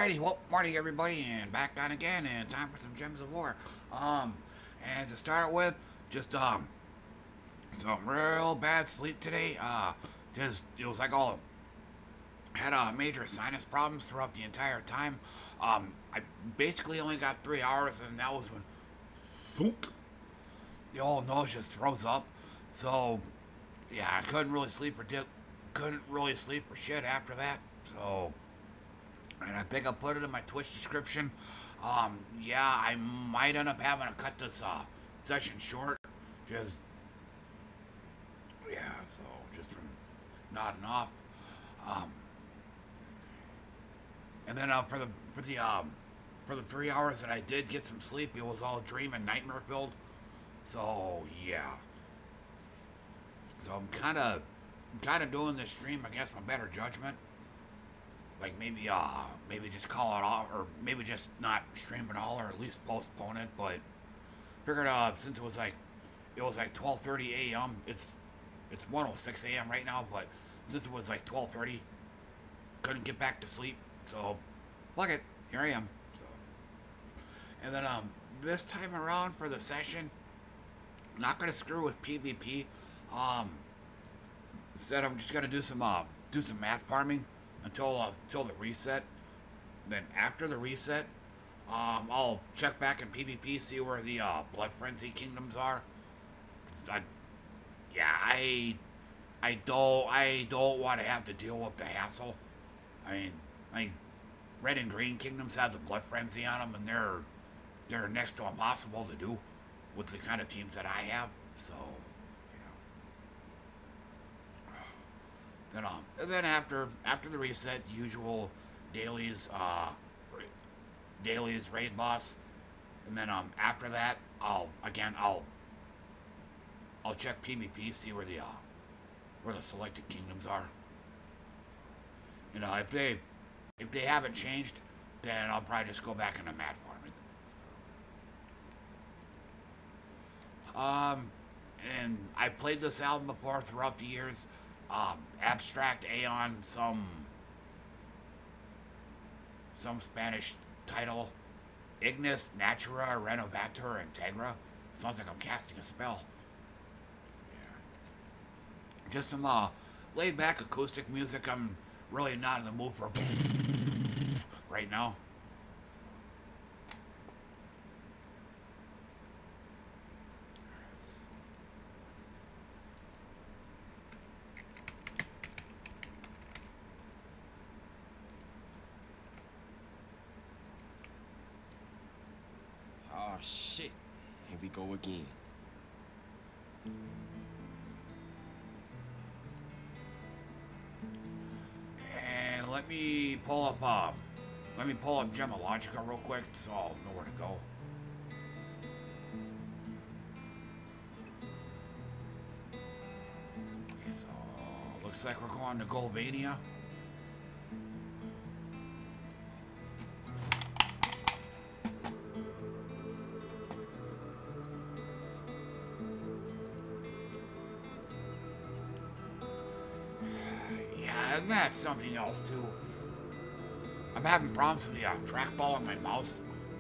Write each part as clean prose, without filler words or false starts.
Alrighty, well, morning everybody, and back on again, and time for some Gems of War. Um, and to start with, just some real bad sleep today. Just it was like all had major sinus problems throughout the entire time. I basically only got 3 hours, and that was when thunk, the old nose just throws up. So yeah, I couldn't really sleep for shit after that. So. And I think I put it in my Twitch description. Yeah, I might end up having to cut this session short. Just yeah, so just from nodding off. Um, and then for the 3 hours that I did get some sleep, it was all dream and nightmare filled. So yeah, so I'm kind of doing this stream, I guess, my better judgment. Like maybe just call it off, or maybe just not stream at all, or at least postpone it. But figured since it was like 12:30 a.m. It's 1:06 a.m. right now, but since it was like 12:30, couldn't get back to sleep. So fuck it, here I am. So and then this time around for the session, I'm not gonna screw with PvP. Instead I'm just gonna do some mat farming until the reset. Then after the reset, I'll check back in PvP, see where the Blood Frenzy kingdoms are. I don't want to have to deal with the hassle. I mean, Red and Green kingdoms have the Blood Frenzy on them, and they're next to impossible to do with the kind of teams that I have. So. And then after the reset, the usual dailies, raid boss, and then after that, I'll check PvP, see where the selected kingdoms are. You know, if they haven't changed, then I'll probably just go back into mat farming. And I played this album before throughout the years. Abstract Aeon, some Spanish title, Ignis, Natura, Renovator, Integra. Sounds like I'm casting a spell. Yeah. Just some laid back acoustic music. I'm really not in the mood for right now. Oh shit, here we go again. And let me pull up Gemologica real quick so I'll know where to go. Okay, so looks like we're going to Golbania. That's something else too. I'm having problems with the trackball on my mouse.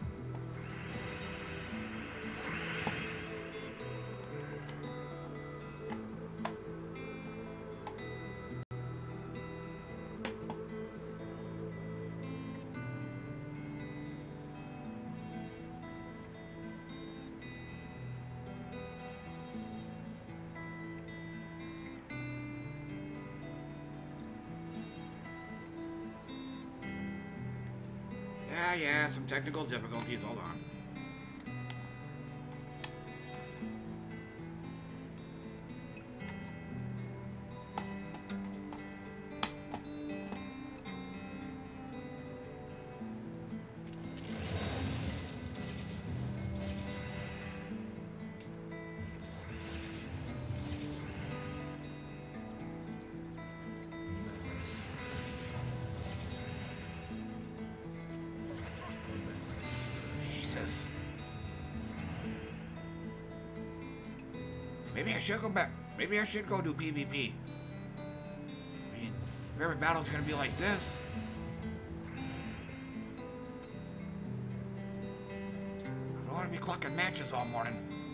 Yeah, some technical difficulties. Hold on. Maybe I should go do PvP. I mean, if every battle's gonna be like this. clucking matches all morning.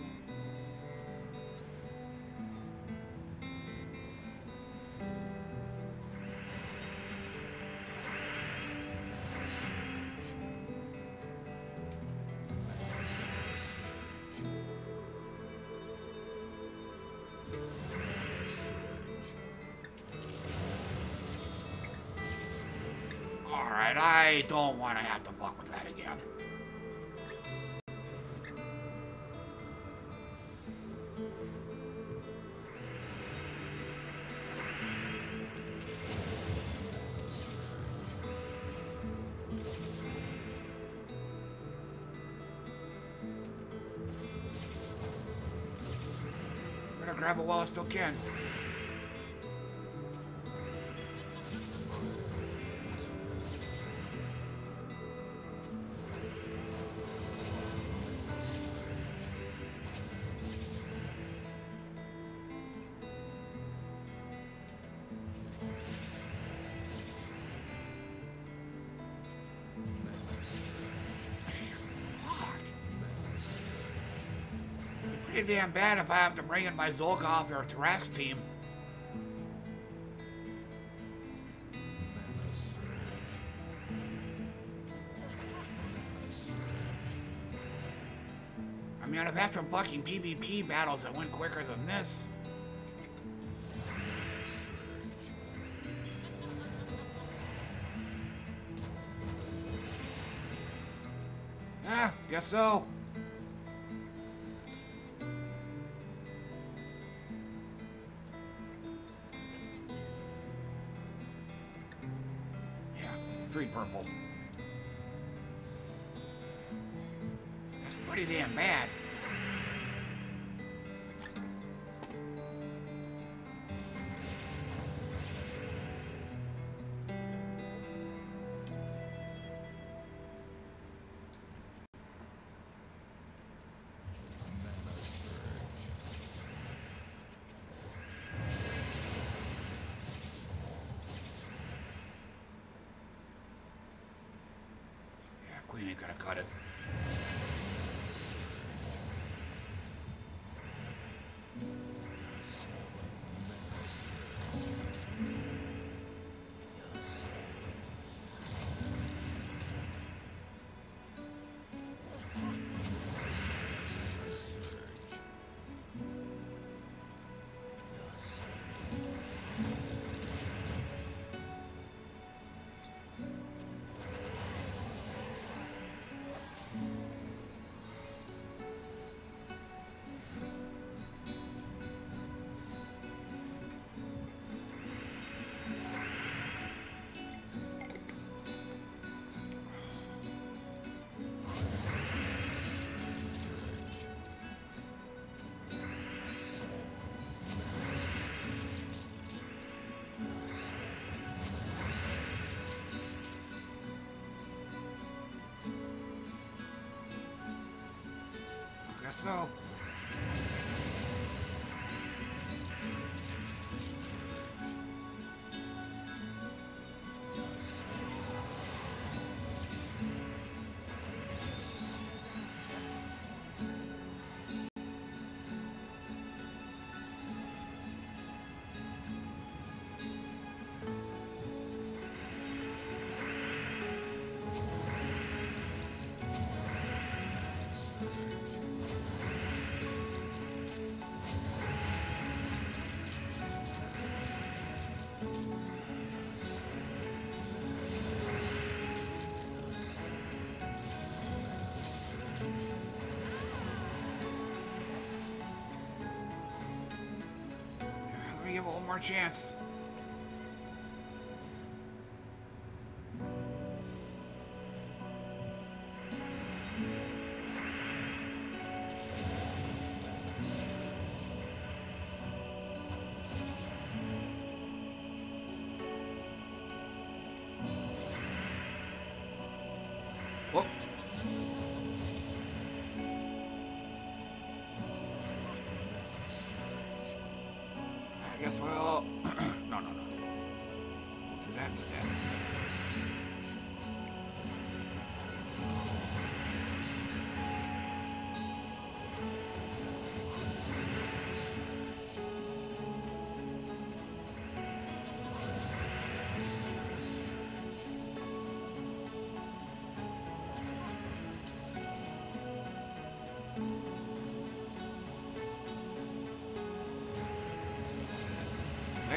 Alright, I don't want to have to fuck with that again. I'm gonna grab it while I still can. Pretty damn bad if I have to bring in my Zolgoth or Tarask team. I mean, I've had some fucking PvP battles that went quicker than this. Ah, guess so. Purple. That's pretty damn bad. Queen ain't gonna cut it. So give it one more chance. Whoop. I guess we'll... no. We'll do that instead.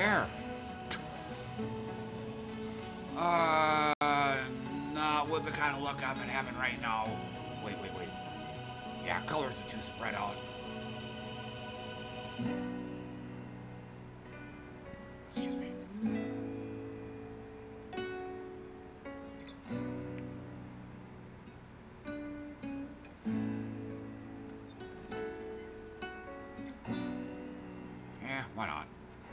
there. Not with the kind of luck I've been having right now. Wait. Yeah, colors are too spread out. Excuse me. Yeah, why not?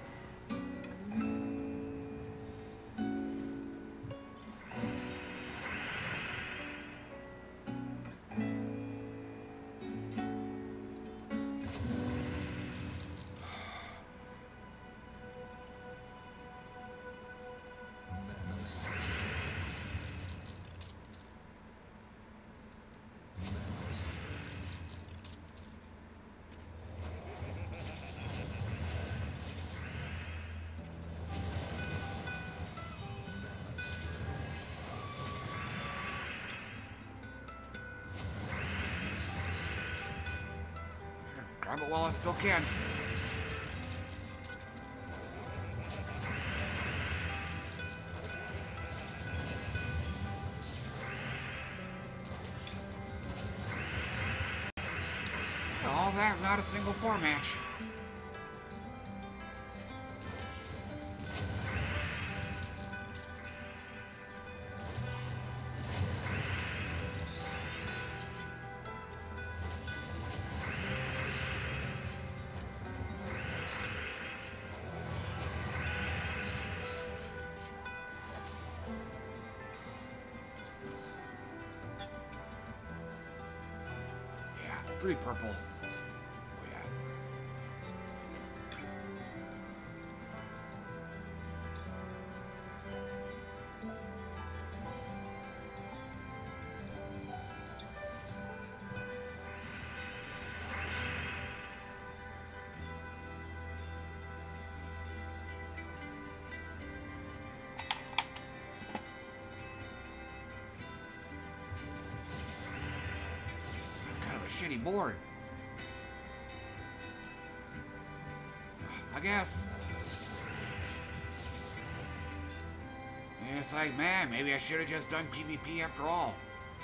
Grab it while I still can. All that, not a single poor match. Yeah, 3 purple. Shitty board. I guess. And it's like, man, maybe I should have just done PvP after all.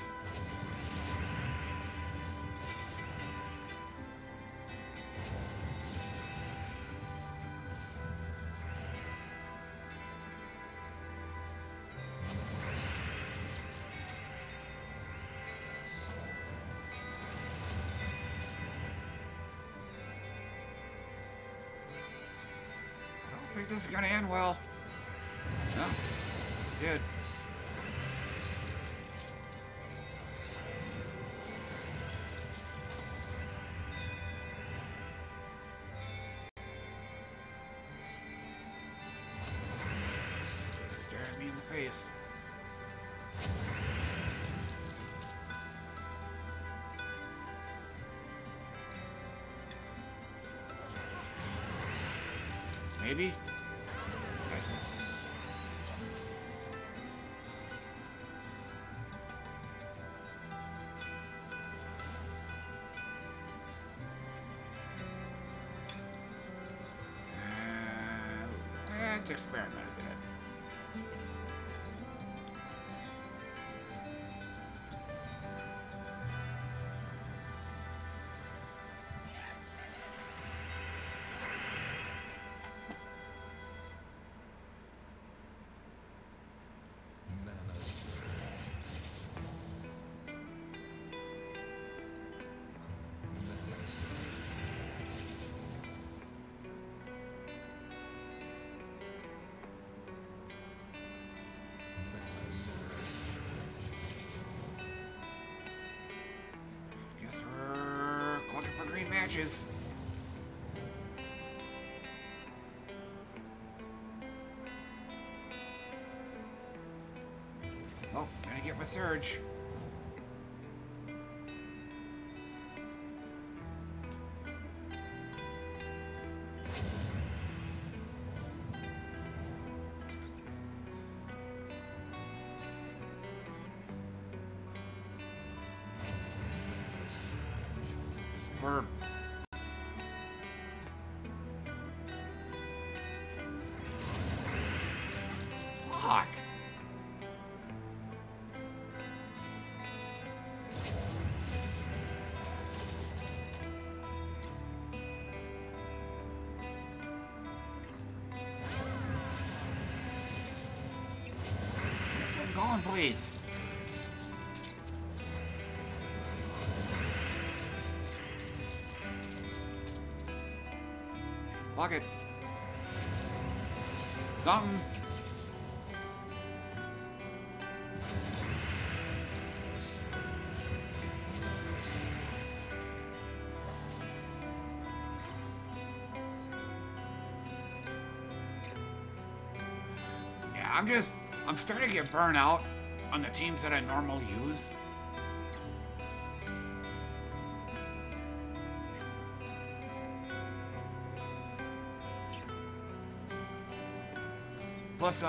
I think this is gonna end well. No, it's good. Staring at me in the face. Maybe? Okay. Let's experiment a bit. Guess we're looking for green matches. Oh, gonna get my surge. Superb. Fuck. Get some going, please. Fuck it. Something. Yeah, I'm starting to get burnt out on the teams that I normally use. Plus,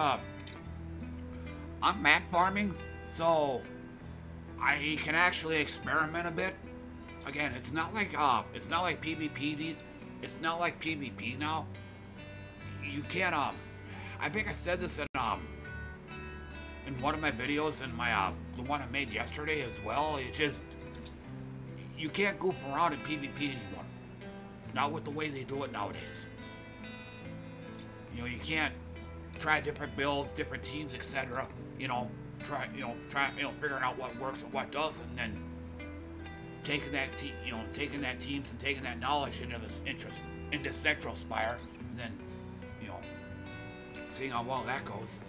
I'm mat farming, so I can actually experiment a bit. Again, it's not like PvP. It's not like PvP now. You can't, I think I said this in one of my videos, in my, the one I made yesterday as well. It just, you can't goof around in PvP anymore. Not with the way they do it nowadays. You know, you can't try different builds, different teams, etc. Figuring out what works and what doesn't, and then taking that teams and taking that knowledge into Central Spire, and then, seeing how well that goes.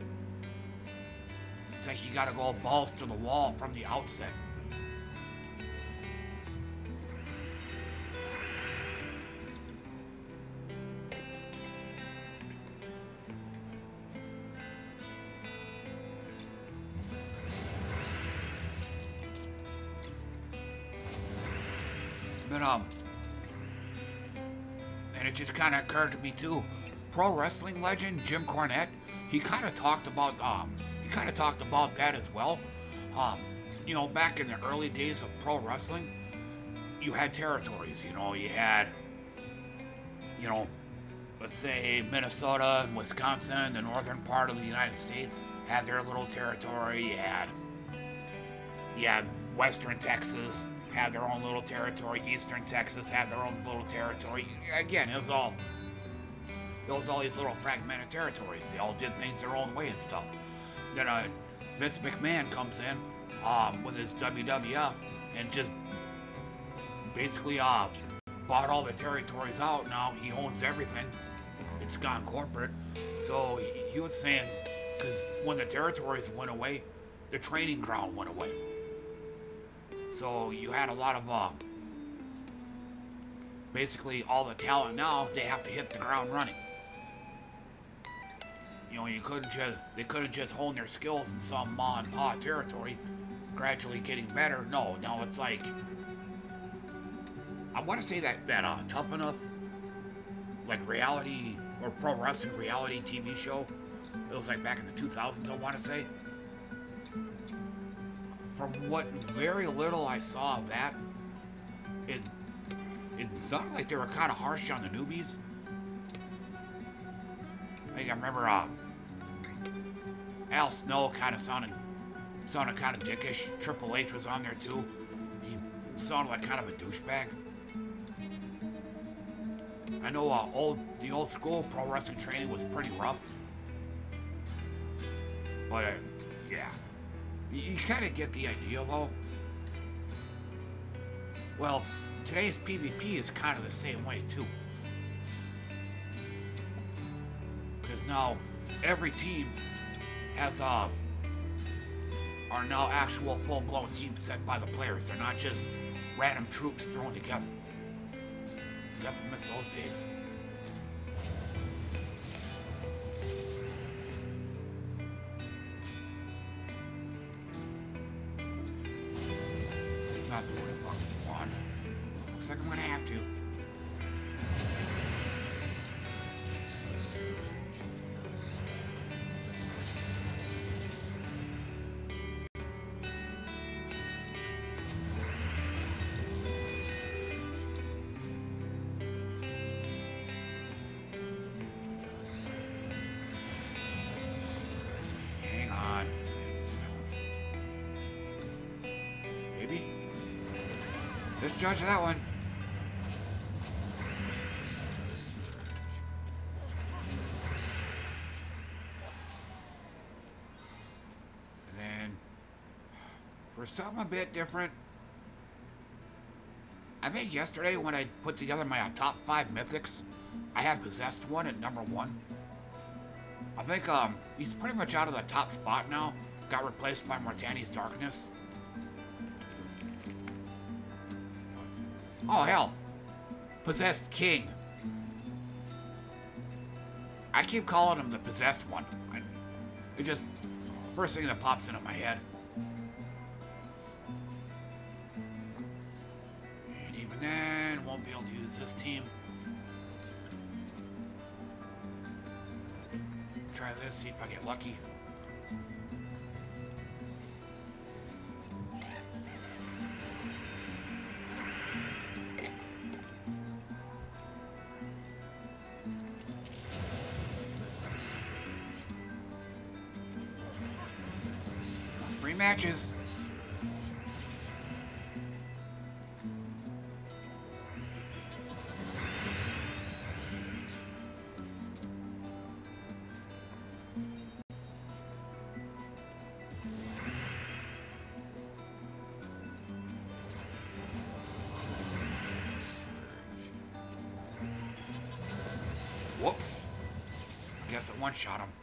It's like you gotta go balls to the wall from the outset. And it just kind of occurred to me too. Pro wrestling legend Jim Cornette, he kind of talked about that as well. Back in the early days of pro wrestling, you had territories. You had, let's say Minnesota and Wisconsin, the northern part of the United States, had their little territory. You had Western Texas had their own little territory. Eastern Texas had their own little territory. Again, it was all these little fragmented territories. They all did things their own way and stuff. Then Vince McMahon comes in with his WWF and just basically bought all the territories out. Now he owns everything. It's gone corporate. So he was saying, because when the territories went away, the training ground went away. So you had a lot of, basically all the talent now, they have to hit the ground running. They couldn't just hone their skills in some ma and pa territory, gradually getting better. No, now it's like, I want to say that Tough Enough, like reality or pro wrestling reality TV show, it was like back in the 2000s, I want to say. From what very little I saw of that, it sounded like they were kind of harsh on the newbies. I remember Al Snow kind of sounded kind of dickish. Triple H was on there too. He sounded like kind of a douchebag. I know the old school pro wrestling training was pretty rough, but yeah. You kind of get the idea, though. Well, today's PvP is kind of the same way, too. Because now, every team has, are now actual full-blown teams set by the players. They're not just random troops thrown together. Definitely miss those days. Not doing a fucking wand. Looks like I'm gonna have to. Let's judge that one. And then, for something a bit different, I think yesterday when I put together my top 5 mythics, I had Possessed one at number 1. I think he's pretty much out of the top spot now. Got replaced by Mortani's Darkness. Oh hell, Possessed King. I keep calling him the Possessed one. It just first thing that pops into my head. And even then, won't be able to use this team. Try this, see if I get lucky. Free matches. Whoops. I guess it one-shot him.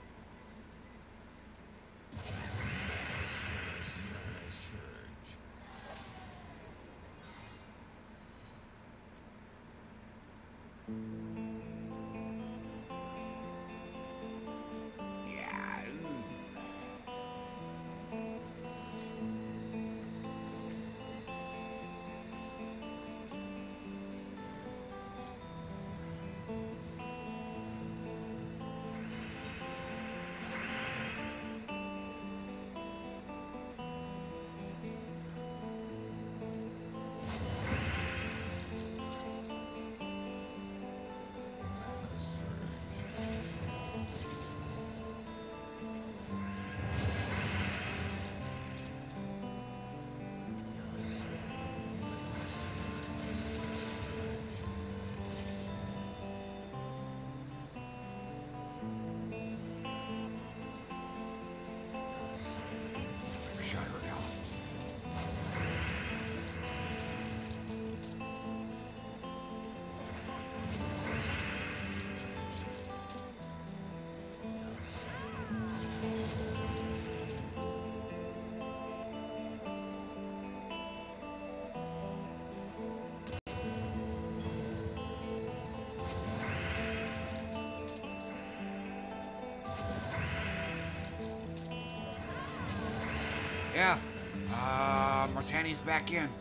Yeah, Mortani's back in.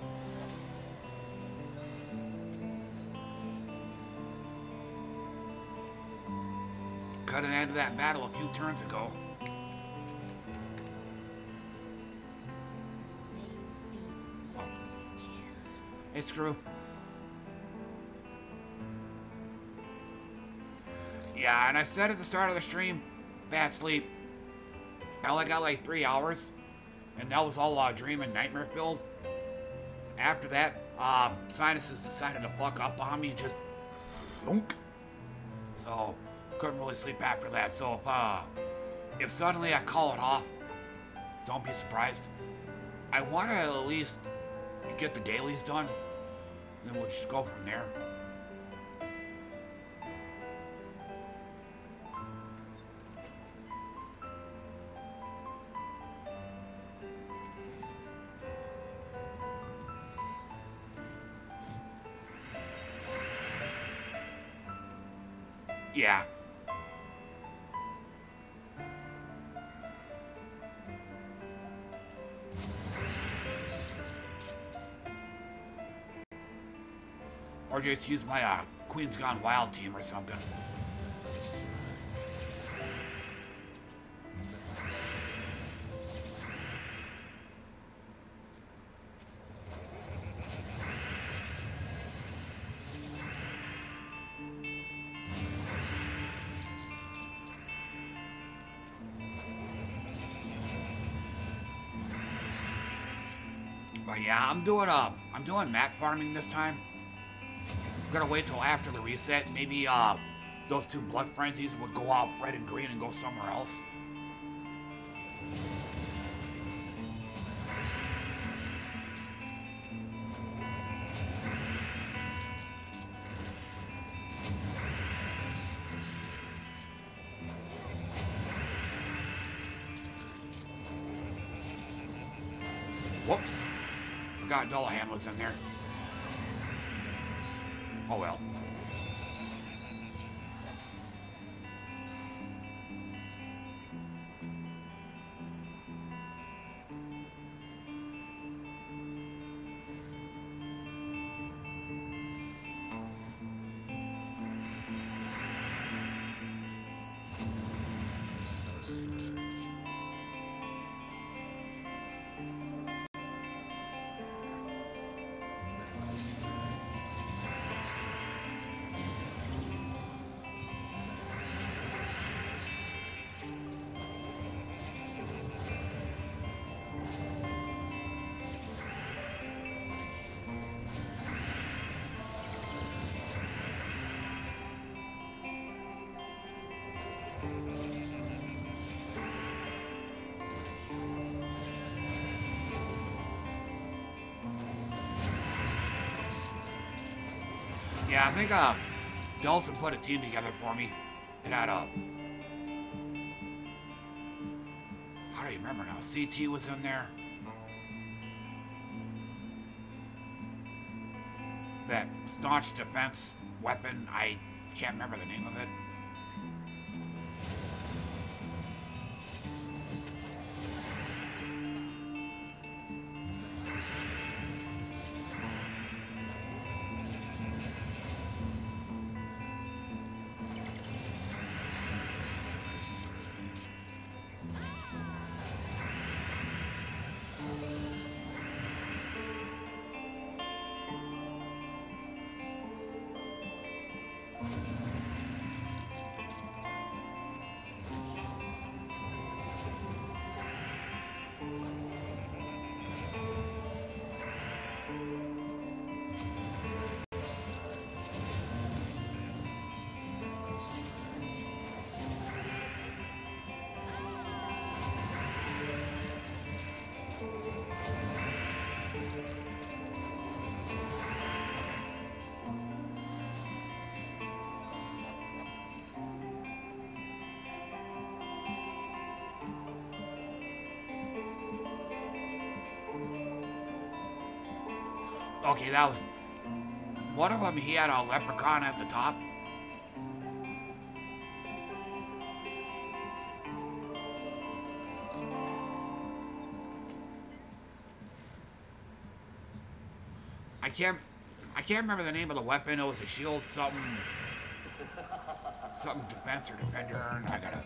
Cut an end to that battle a few turns ago. Oh. Hey, Screw. Yeah, and I said at the start of the stream, bad sleep. I only got like 3 hours. And that was all dream and nightmare filled. After that, sinuses decided to fuck up on me and just thunk. So couldn't really sleep after that. So if suddenly I call it off, don't be surprised. I want to at least get the dailies done, and then we'll just go from there. Yeah. Or just use my Queen's Gone Wild team or something. But yeah, I'm doing mat farming this time. I'm gonna wait till after the reset. Maybe those two blood frenzies would go off red and green and go somewhere else. Whoops. Forgot Dullahan was in there. Oh well. Yeah, I think Delson put a team together for me. It had how do you remember now? CT was in there. That staunch defense weapon, I can't remember the name of it. Okay, that was... One of them, he had a leprechaun at the top. I can't remember the name of the weapon. It was a shield, something defense or defender, and I gotta...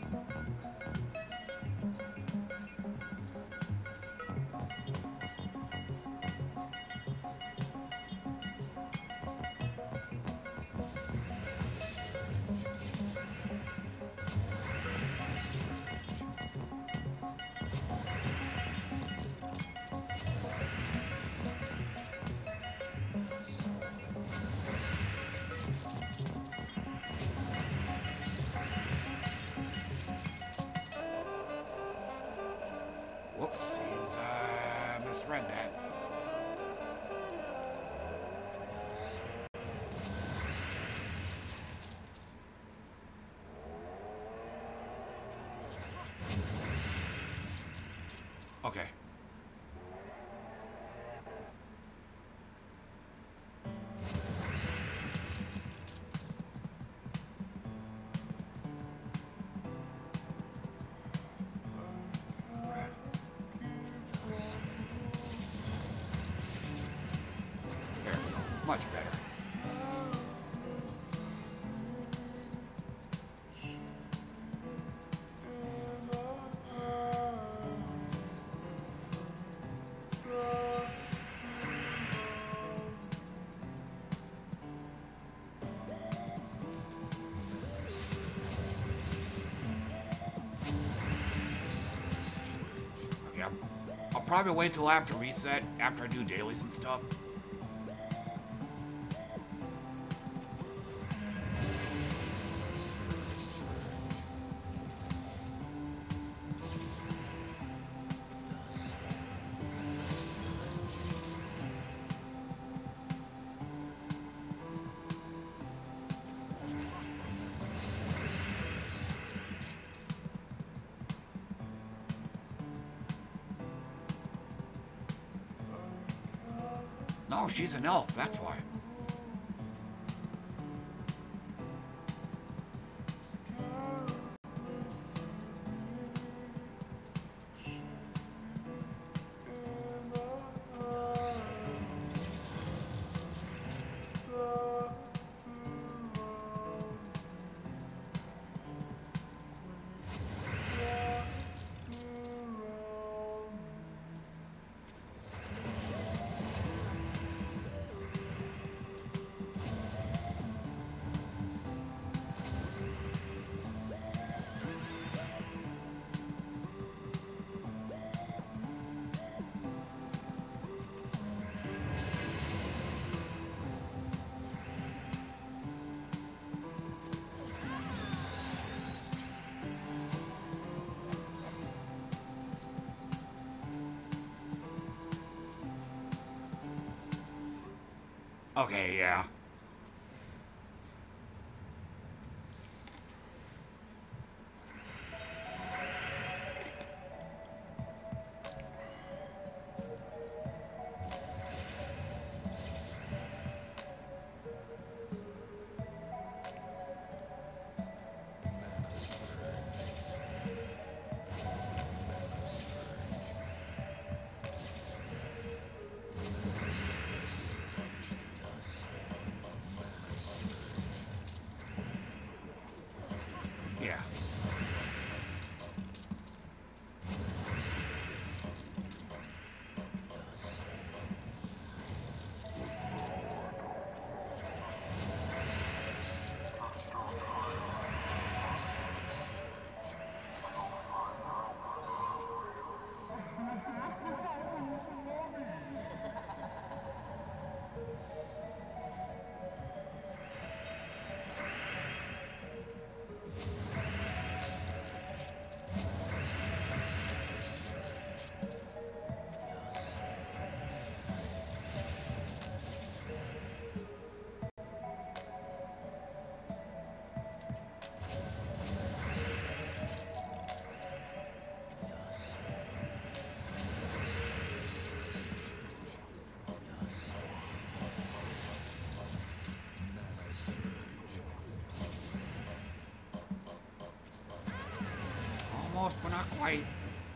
Whoops, seems I misread that. Okay. Much better. Yep. I'll probably wait till after reset, after I do dailies and stuff. No, she's an elf, that's why. Okay, yeah. Yeah. Almost, but not quite.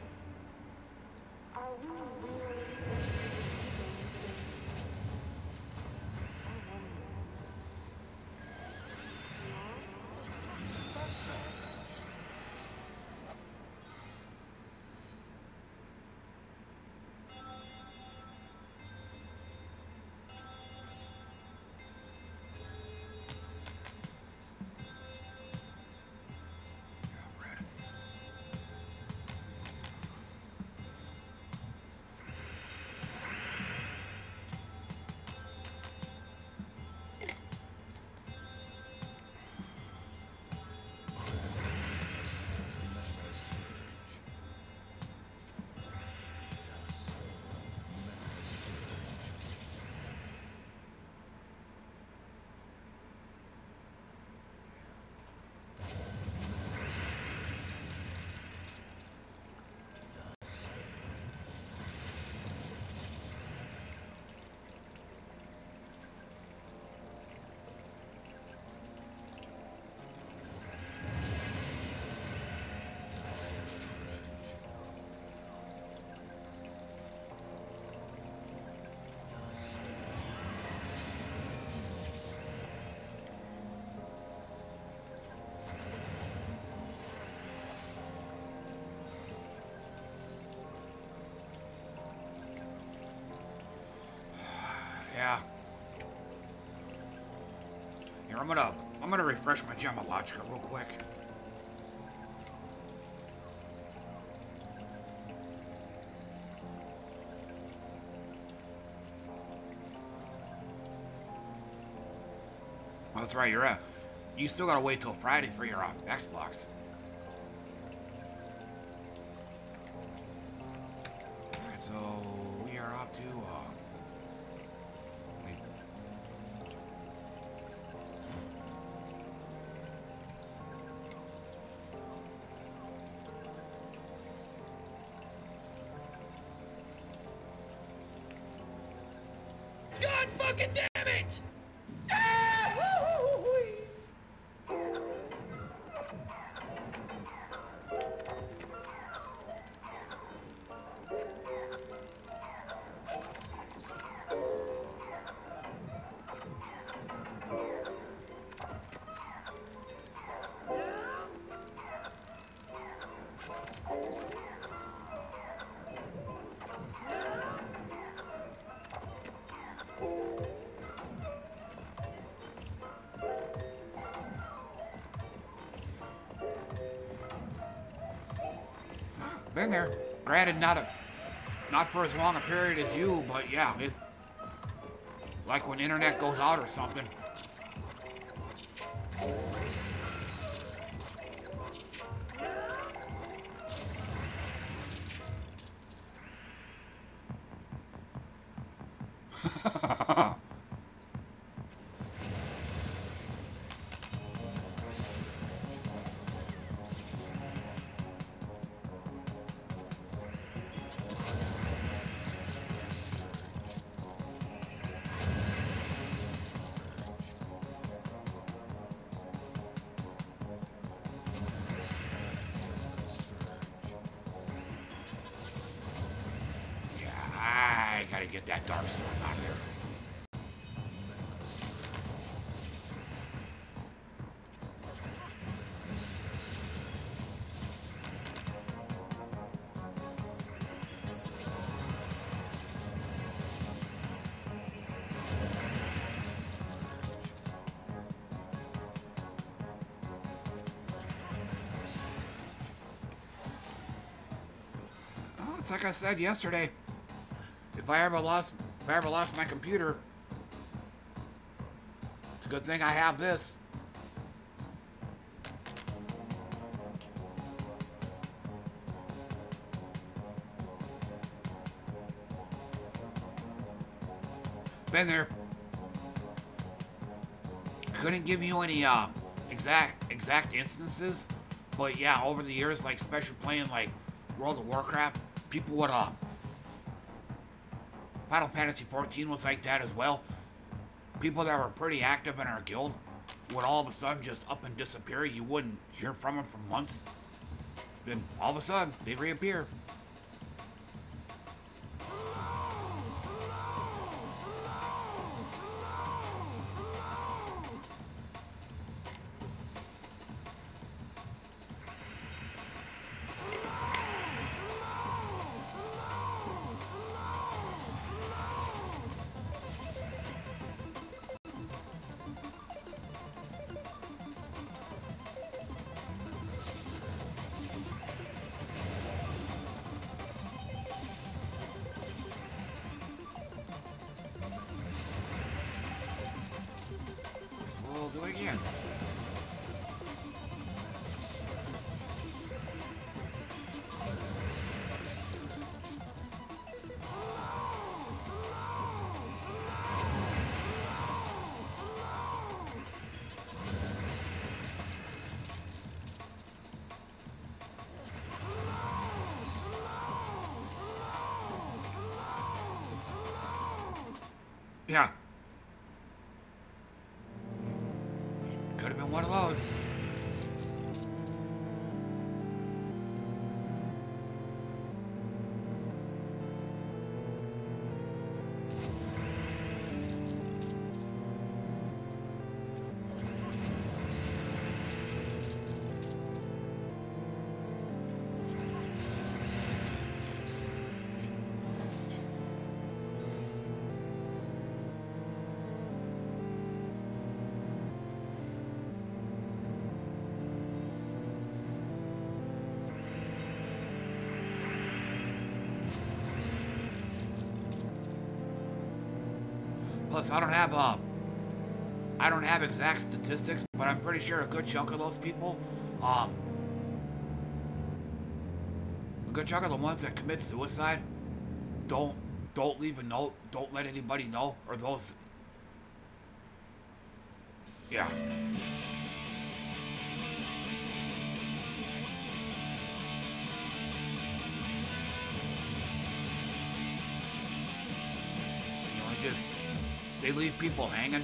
Yeah. Here, I'm gonna refresh my Gemologica real quick. Oh, that's right, you still gotta wait till Friday for your Xbox. Alright, so we are off to God fucking damn it! been there. Granted, not for as long a period as you, but yeah, it like when internet goes out or something. Get that dark storm out of there. Oh, it's like I said yesterday. If I ever lost my computer, it's a good thing I have this. Been there. Couldn't give you any exact instances, but yeah, over the years, like especially playing like World of Warcraft, people would Final Fantasy XIV was like that as well. People that were pretty active in our guild would all of a sudden just up and disappear. You wouldn't hear from them for months. Then all of a sudden, they reappear. Do it again. Yeah. Could have been one of those. Plus, I don't have I don't have exact statistics, but I'm pretty sure a good chunk of those people, a good chunk of the ones that commit suicide don't leave a note, don't let anybody know, or those, yeah. You know, they leave people hanging.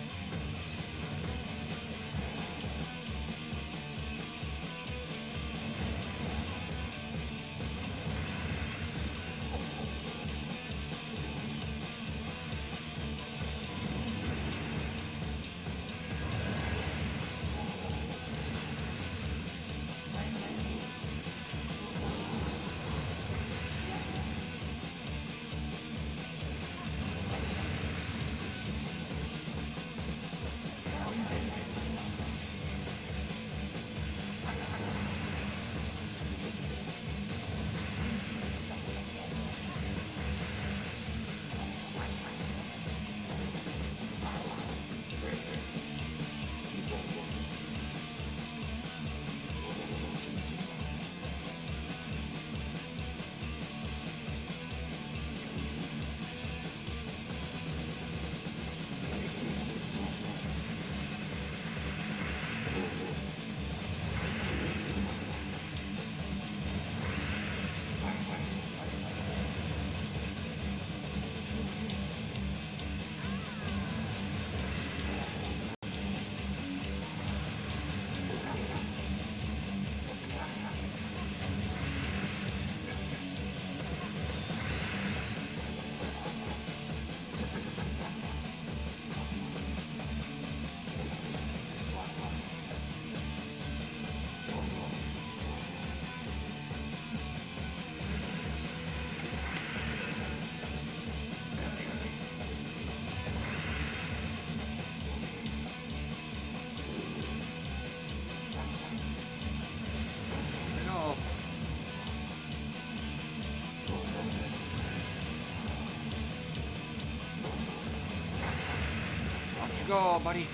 Go, buddy.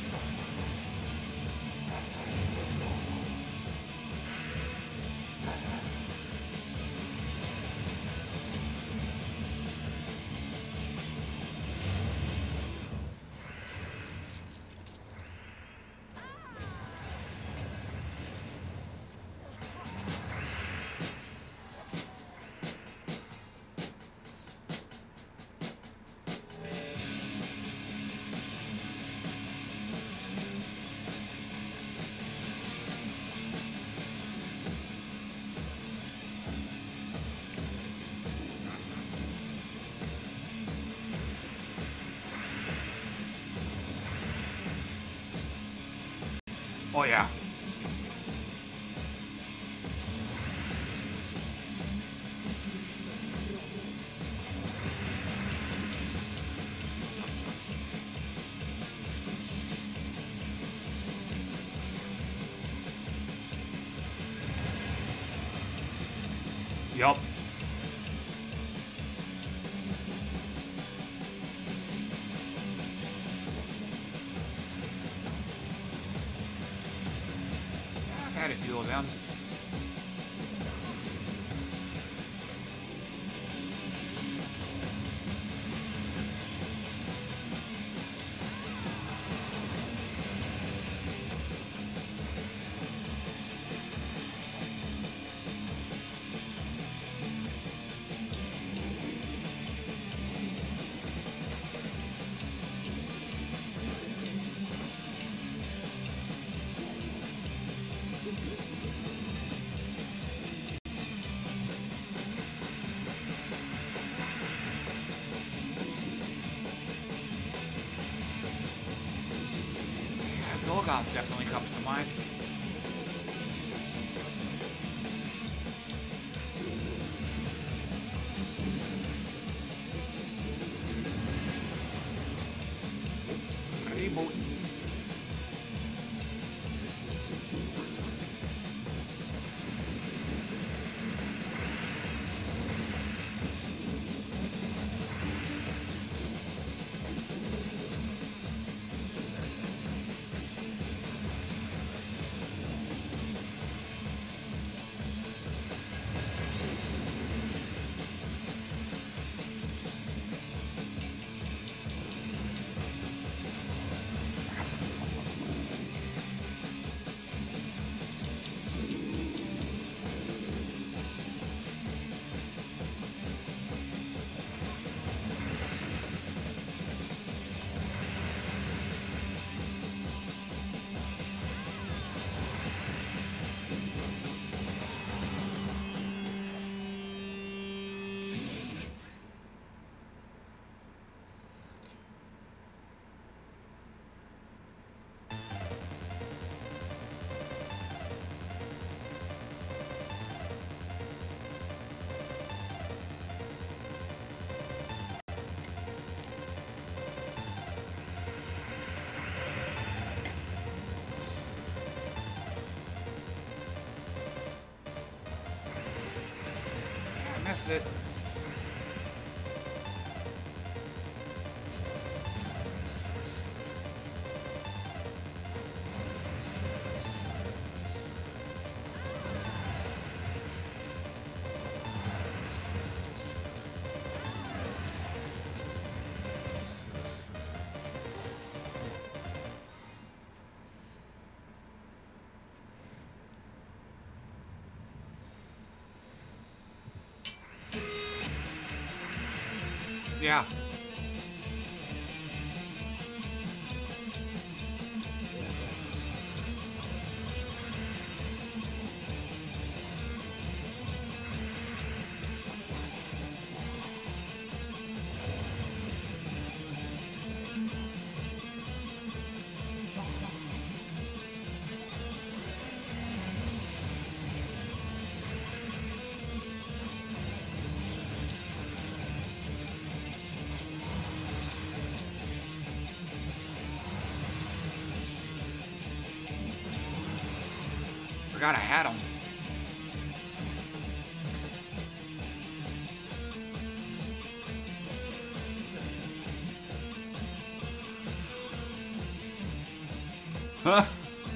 Oh, yeah. Yup. I've had a few of them. Zolgoth definitely comes to mind. Ready, boat. it. Yeah. Forgot I had them. Huh.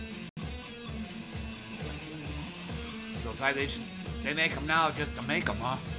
So it's like they make them now just to make them, huh?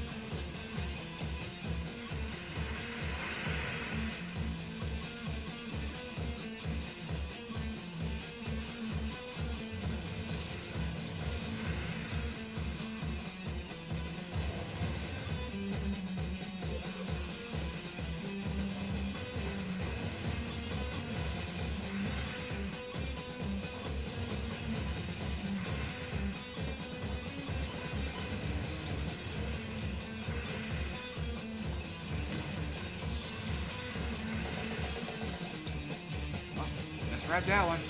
Misread that one.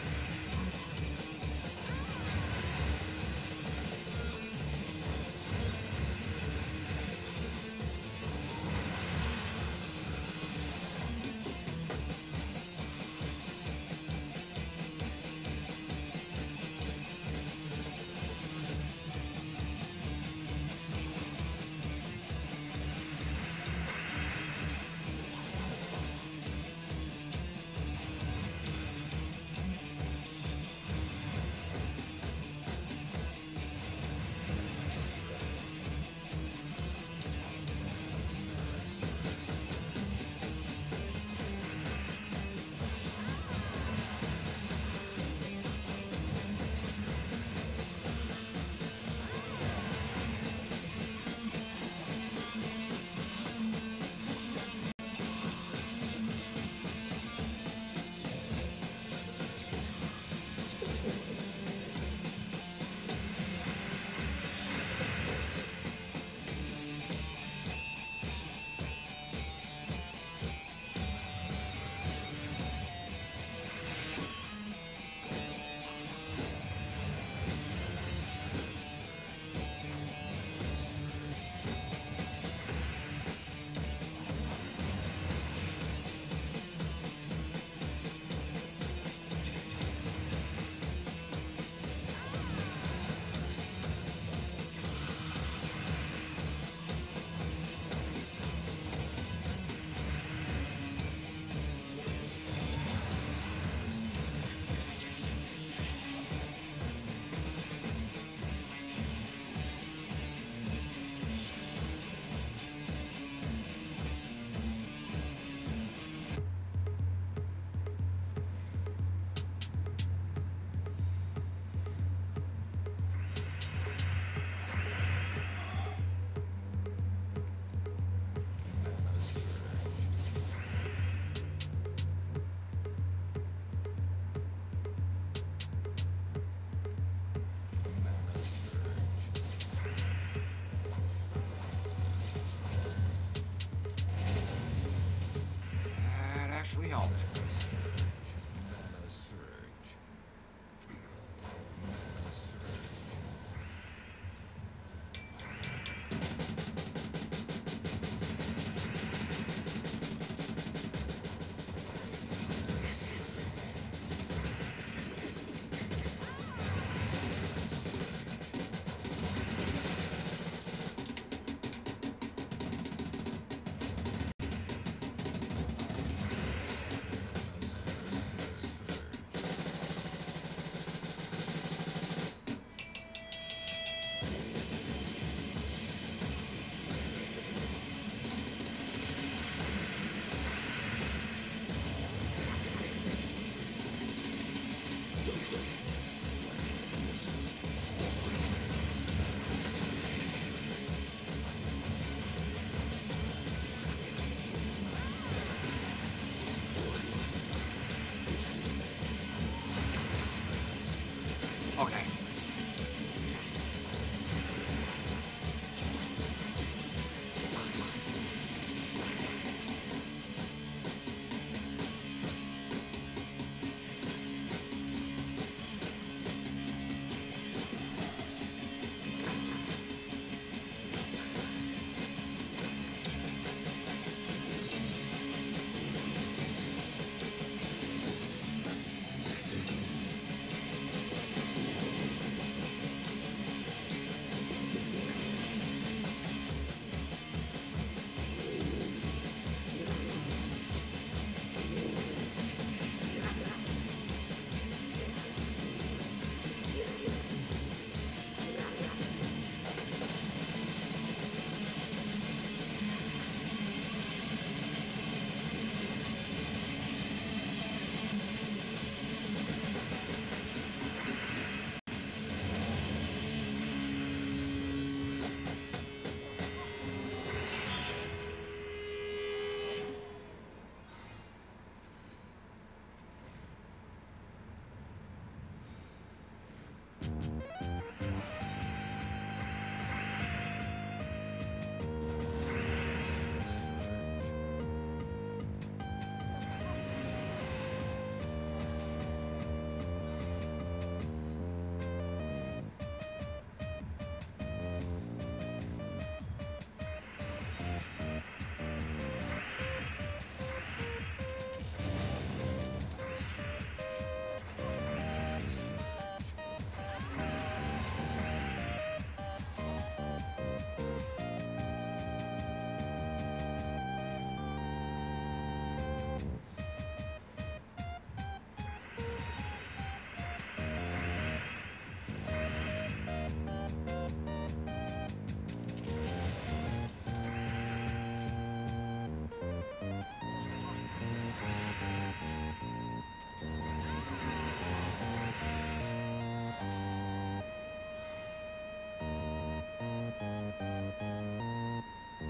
Actually helped.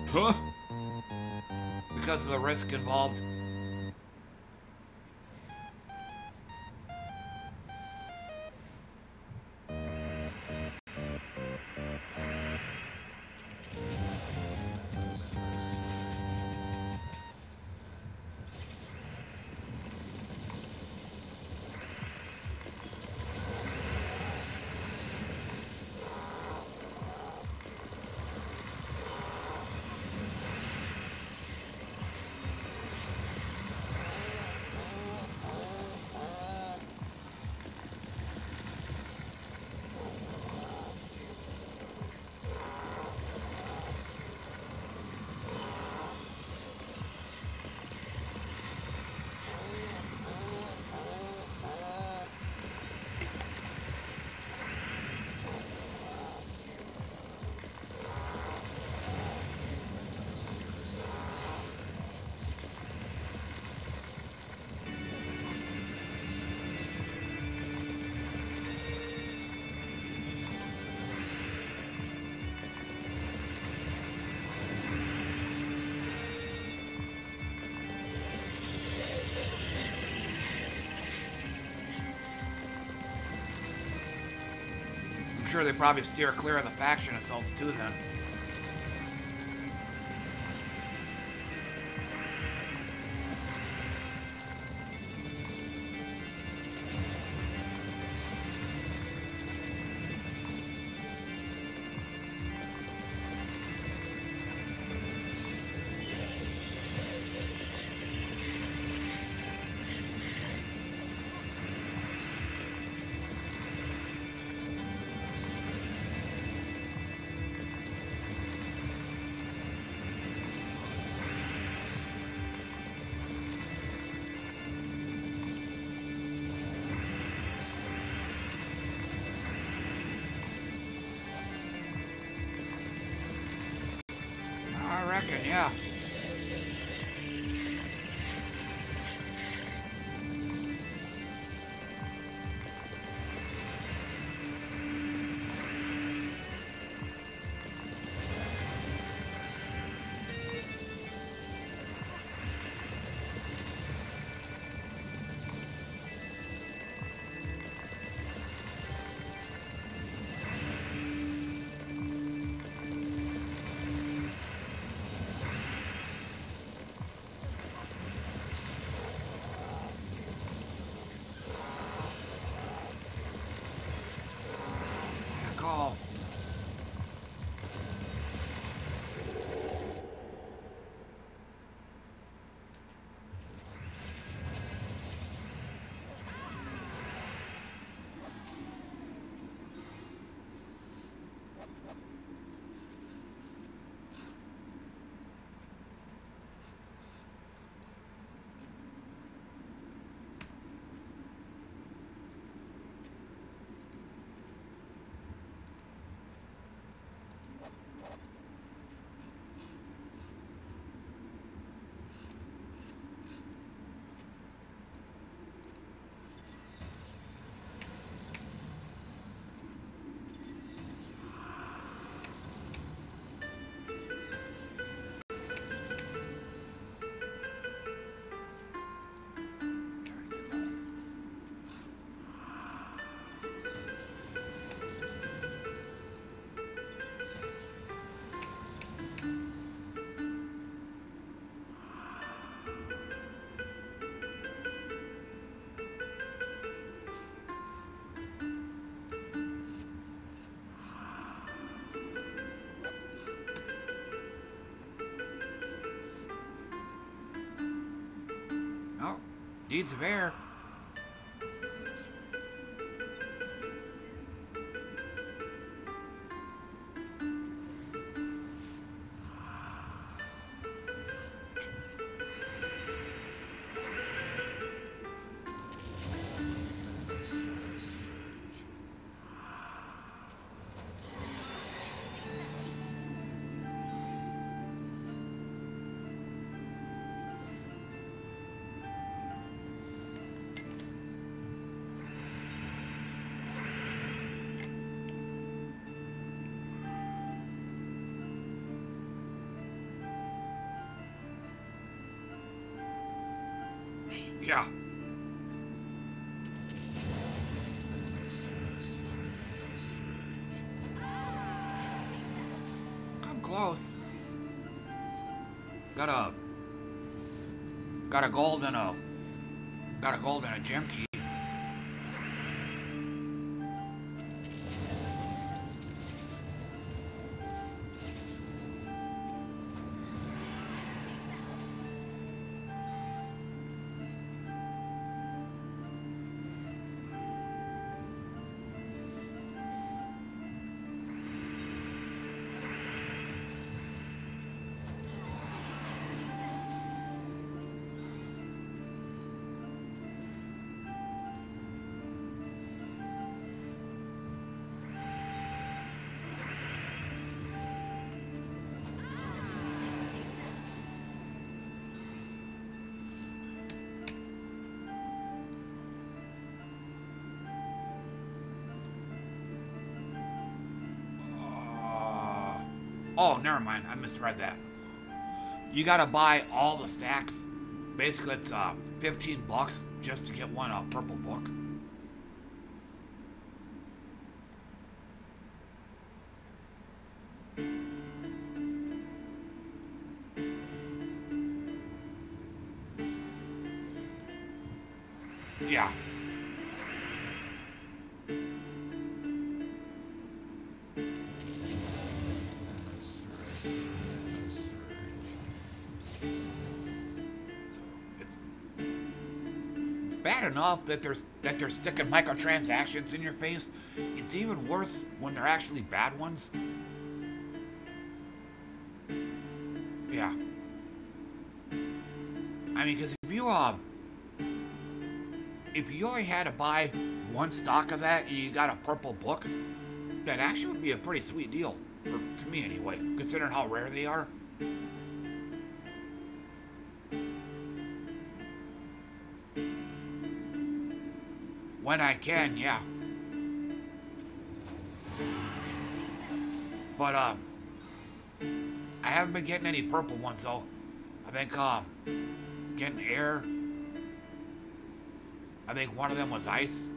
Huh? Because of the risk involved. I'm sure they probably steer clear of the faction assaults too then. I reckon, yeah. Oh, deeds of air. Yeah. Come close. Got a gold and a gem key. Oh, never mind. I misread that. You gotta buy all the stacks. Basically, it's $15 just to get one purple book. Yeah. Bad enough that they're sticking microtransactions in your face. It's even worse when they're actually bad ones. Yeah. I mean, because if you only had to buy one stock of that and you got a purple book, that actually would be a pretty sweet deal, or to me anyway, considering how rare they are. When I can, yeah. But, I haven't been getting any purple ones, though. I think, getting air. I think one of them was ice.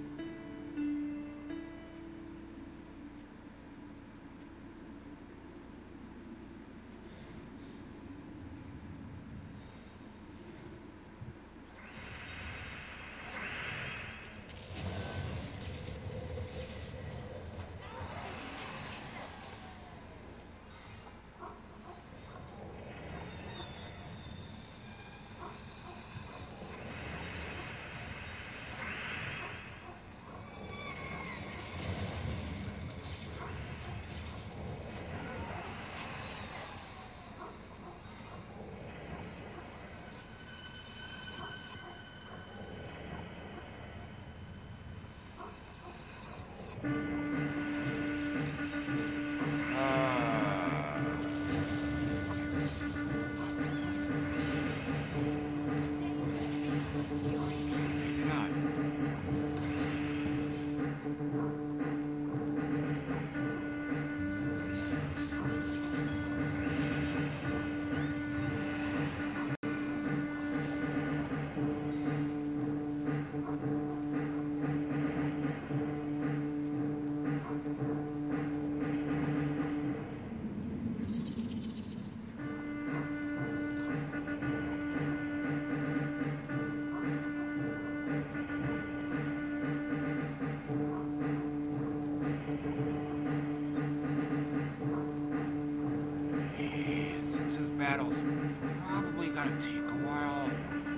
Battle's probably gonna take a while.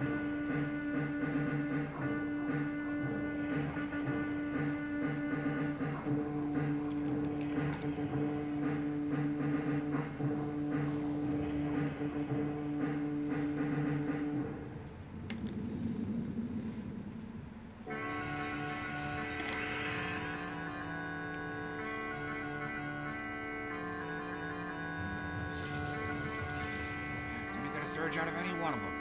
Surge out of any one of them.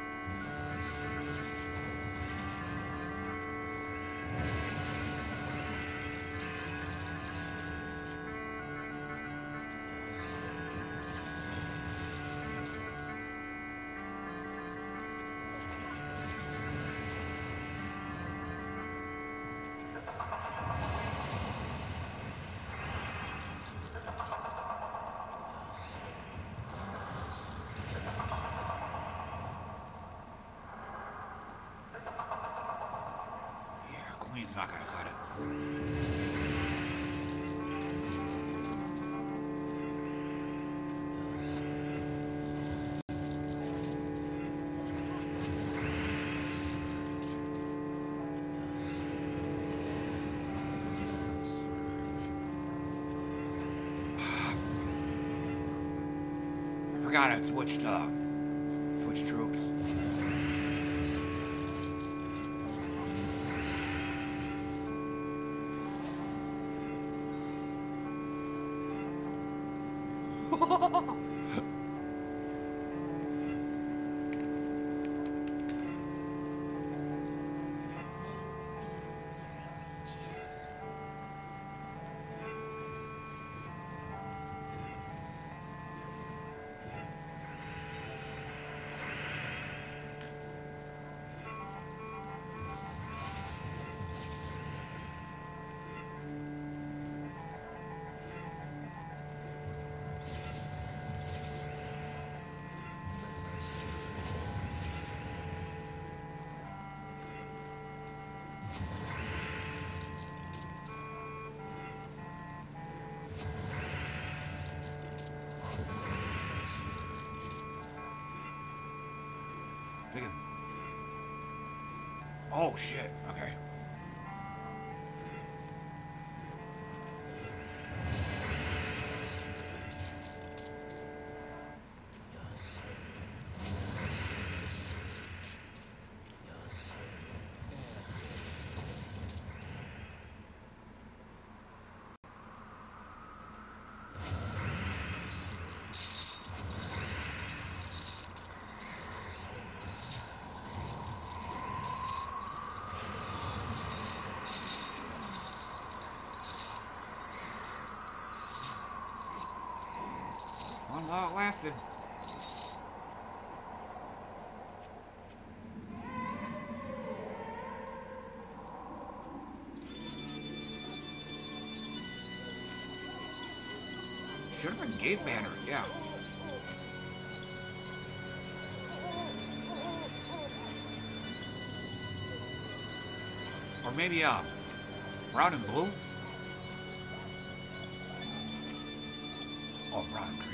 Halloween's not gonna cut it. I forgot I switched troops. Oh shit, okay. Fun while it lasted. Should have been gate banner, yeah. Or maybe brown and blue. Oh, brown and green.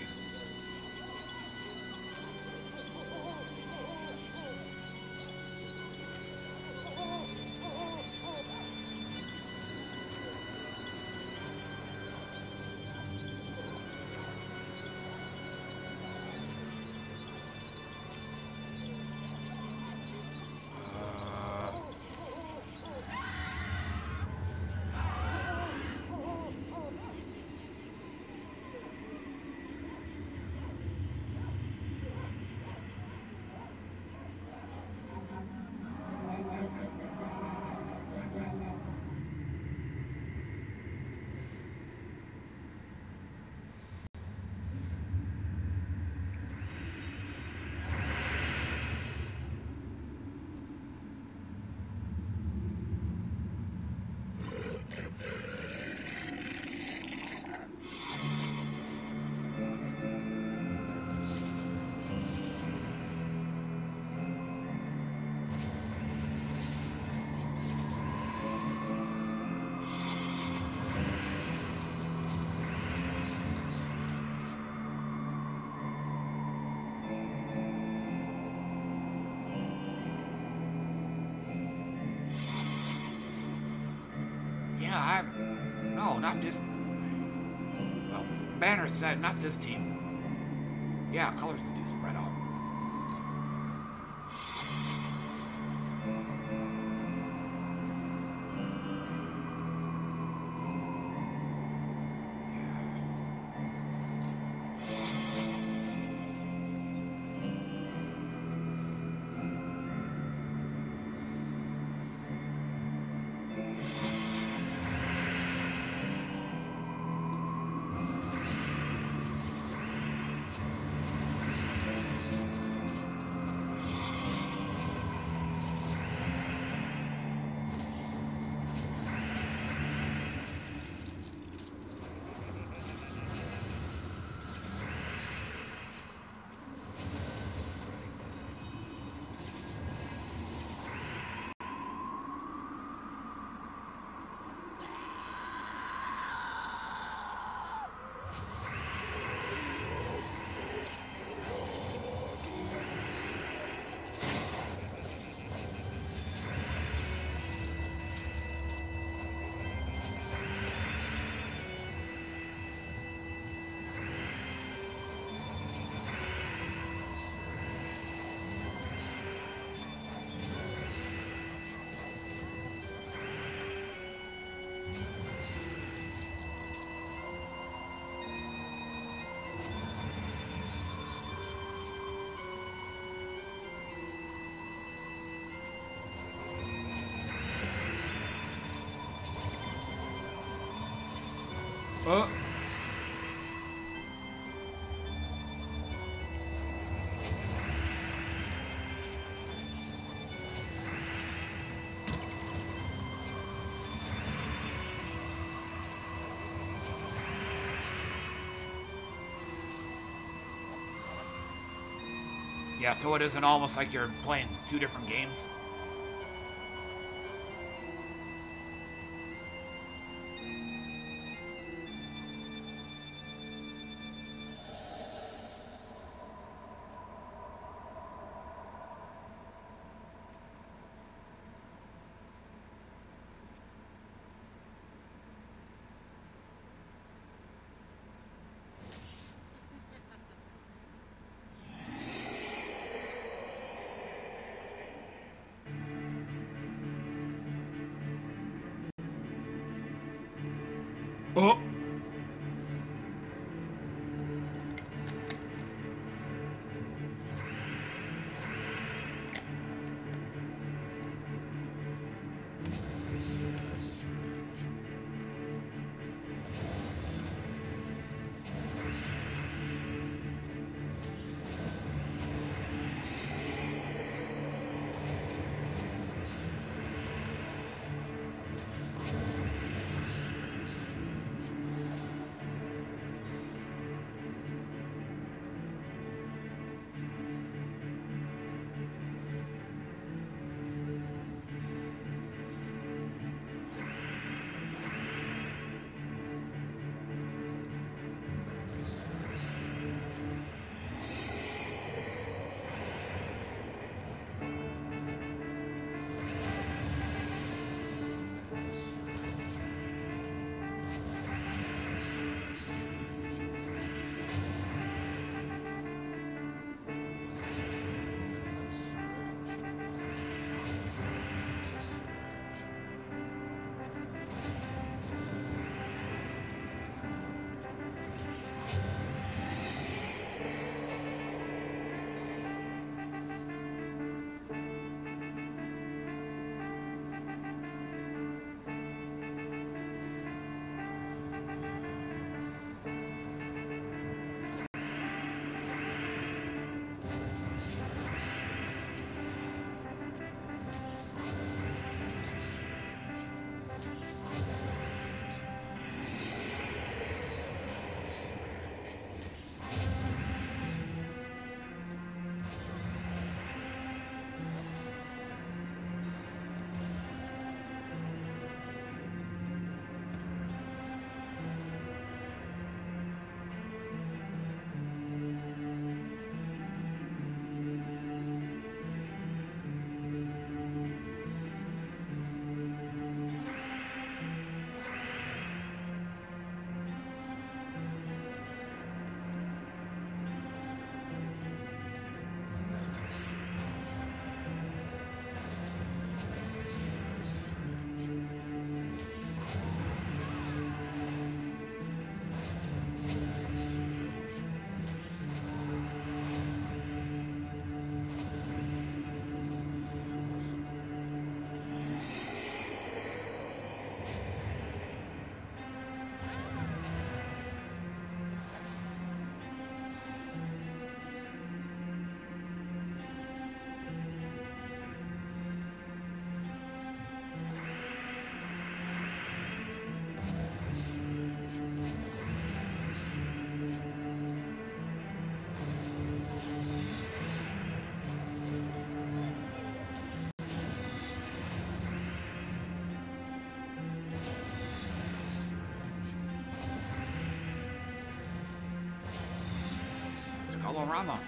No, not this. Well, banner said not this team. Yeah, colors are too spread out. Yeah, so it isn't almost like you're playing two different games. Oh! Skullorama.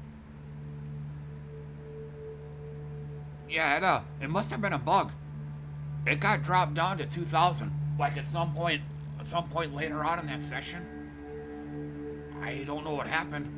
Yeah, it must have been a bug. It got dropped down to 2,000, like at some point later on in that session. I don't know what happened.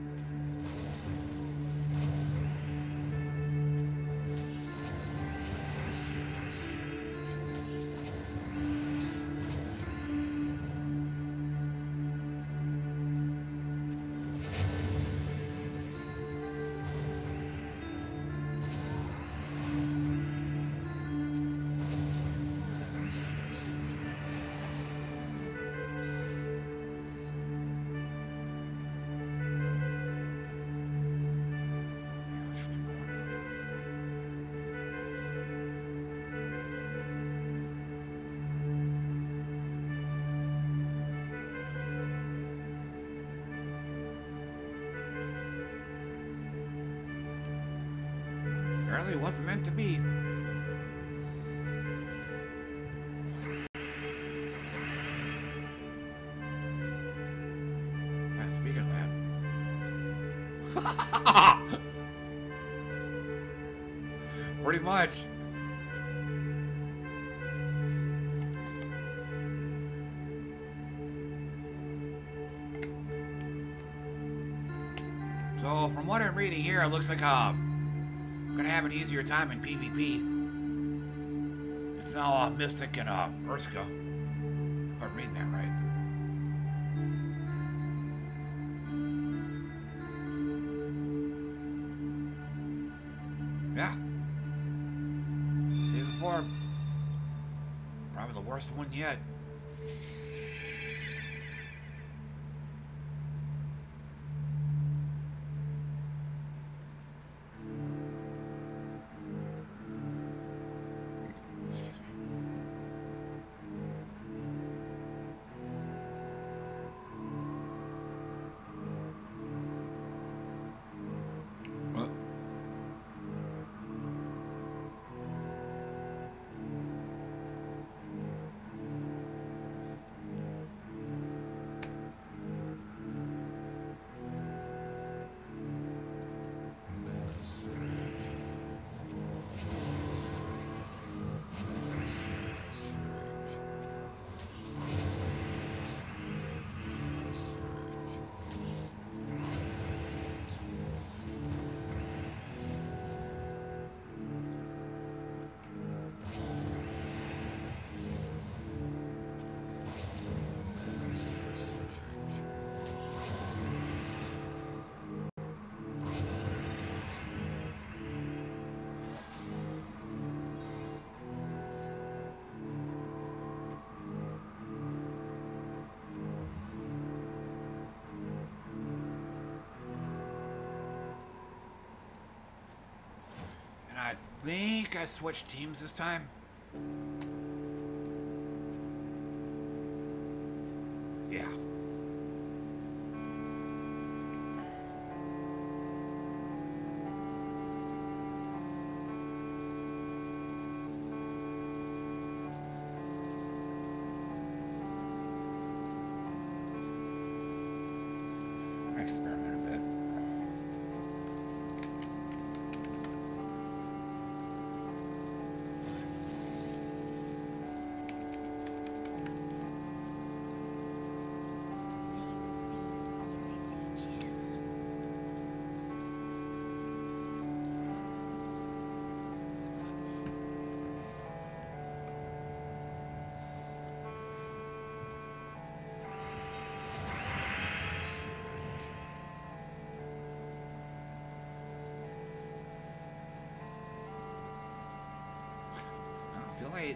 Apparently it wasn't meant to be. Yeah, speaking of that. Pretty much. So, from what I'm reading here, it looks like I'm gonna have an easier time in PvP. It's now Mystic and Urska, if I'm reading that right. Yeah. Season 4, probably the worst one yet. I think I switched teams this time. Yeah. Experiment a bit. Too late.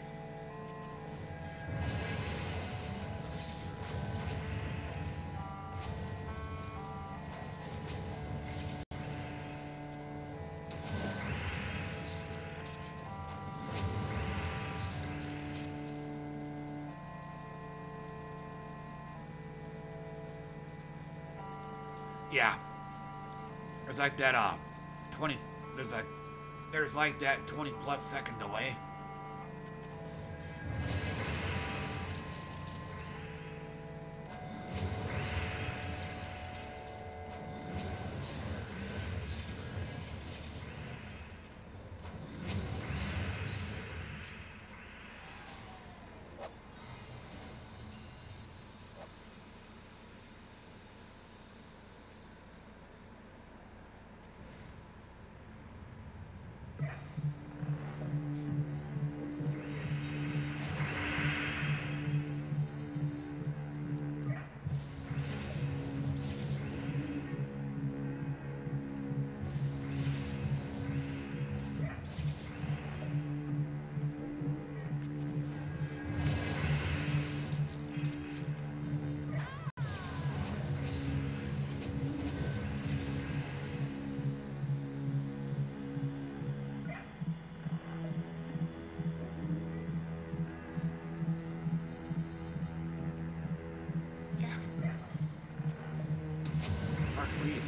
Yeah. There's like that 20 there's like that 20+ second delay. lead.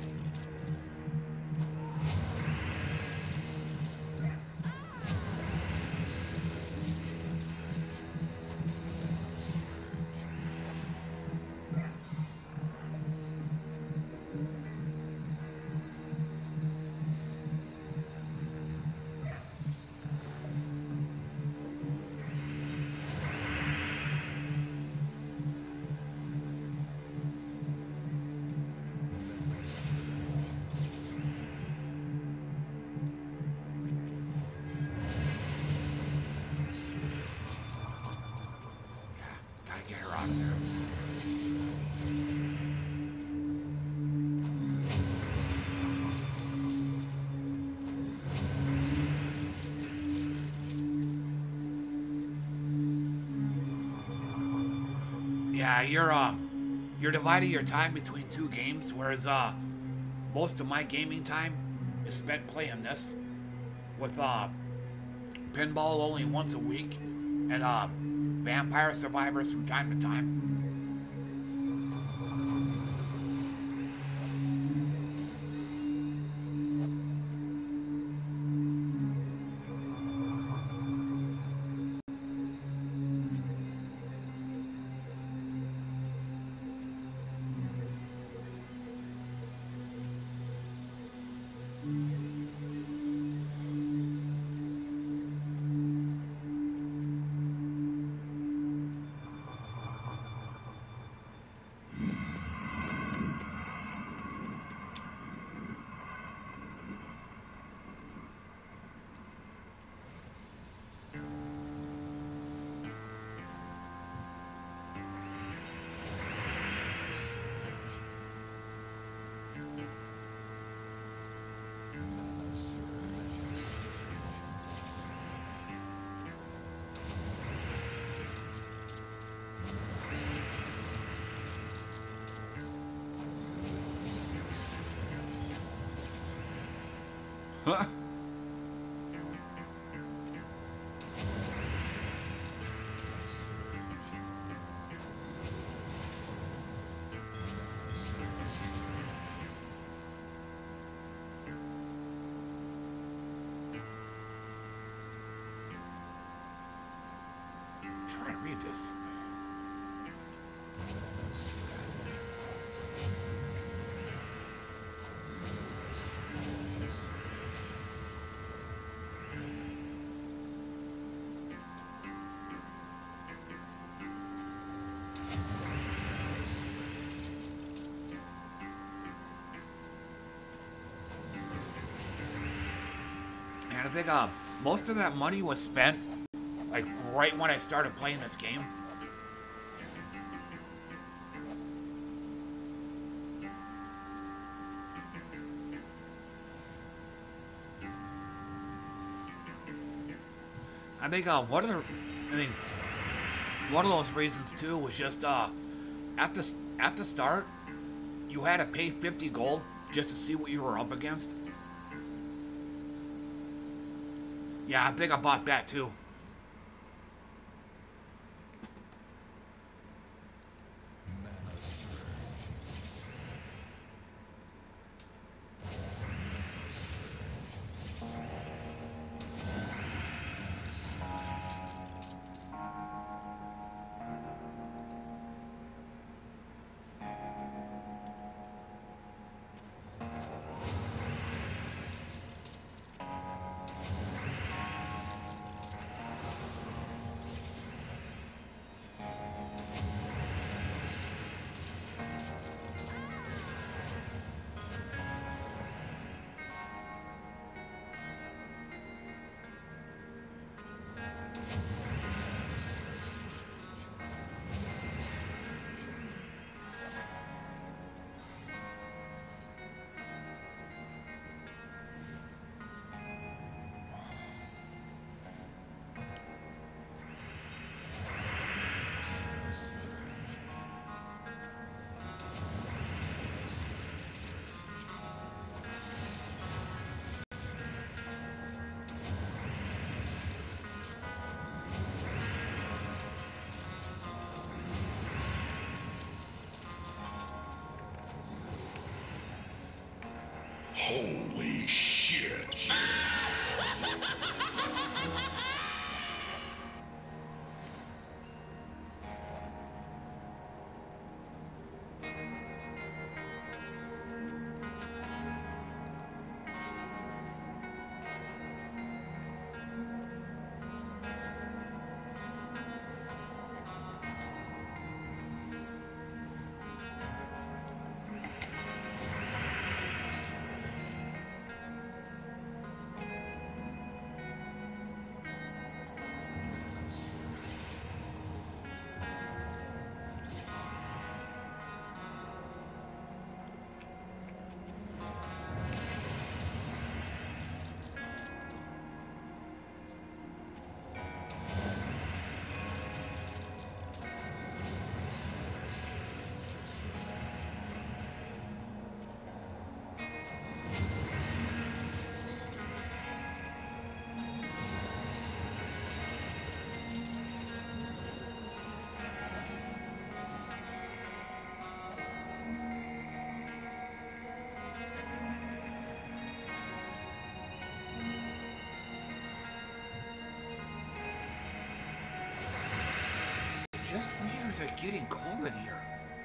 Gotta get her out of there. Yeah, you're dividing your time between two games, whereas most of my gaming time is spent playing this with pinball only once a week and Vampire Survivors from time to time. Huh? Try to read this. And I think most of that money was spent like right when I started playing this game. I think one of those reasons too was just at the start you had to pay 50 gold just to see what you were up against. Yeah, I think I bought that too. Holy shit. Just me, or is it getting cold in here?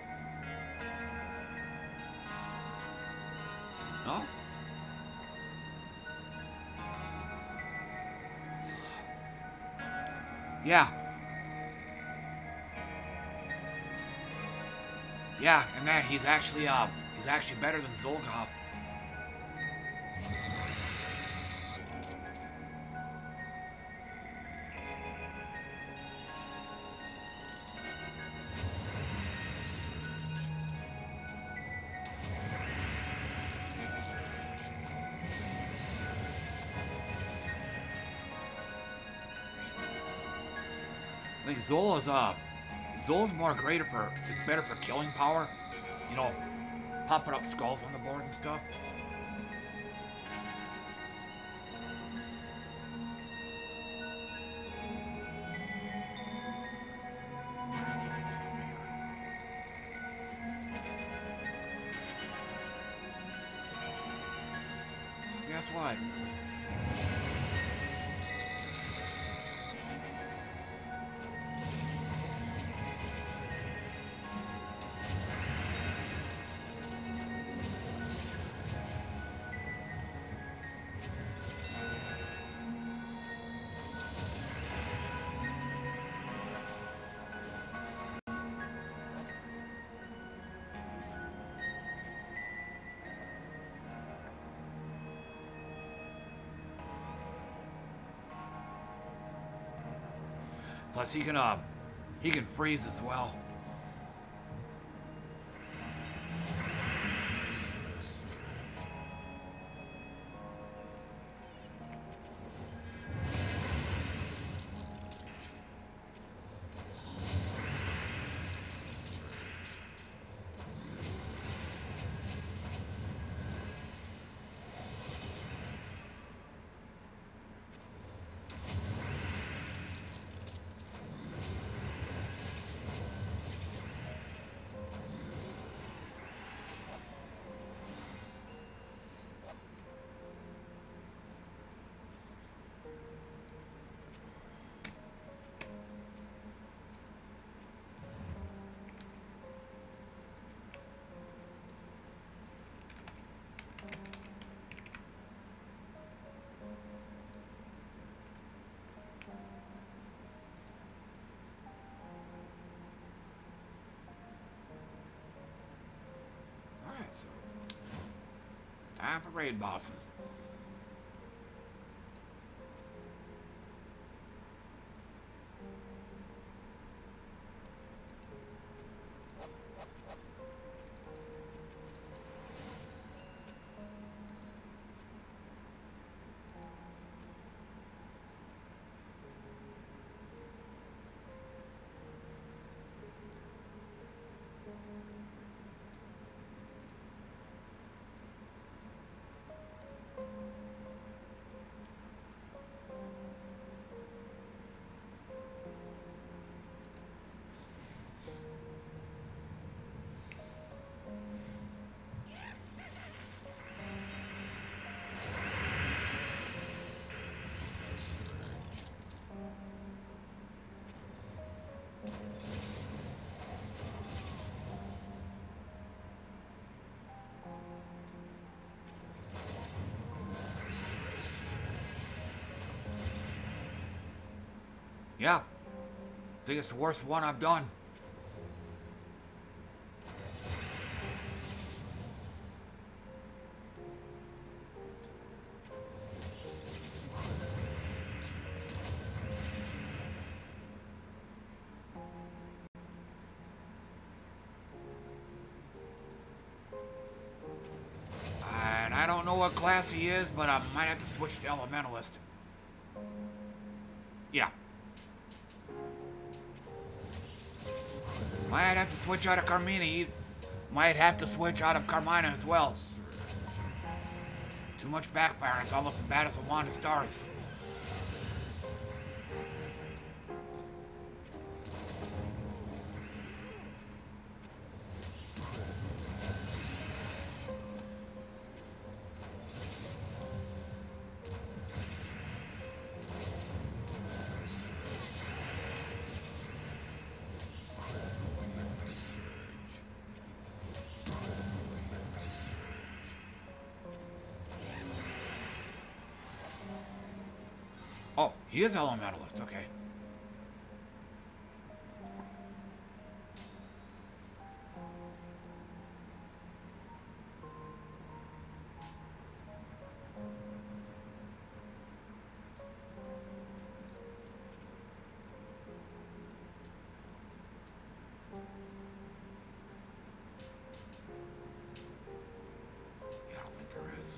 No? Yeah. Yeah, and that he's actually better than Zolgoth. I think Zol's more greater is better for killing power. You know, popping up skulls on the board and stuff. Guess what? Plus he can freeze as well. So, time for raid bossing. Yeah. Think it's the worst one I've done. And I don't know what class he is, but I might have to switch to Elementalist. Yeah. Might have to switch out of Carmina. Might have to switch out of Carmina as well. Too much backfire. It's almost as bad as a Wand of Stars. Oh, he is Elementalist, okay. Yeah, I don't think there is.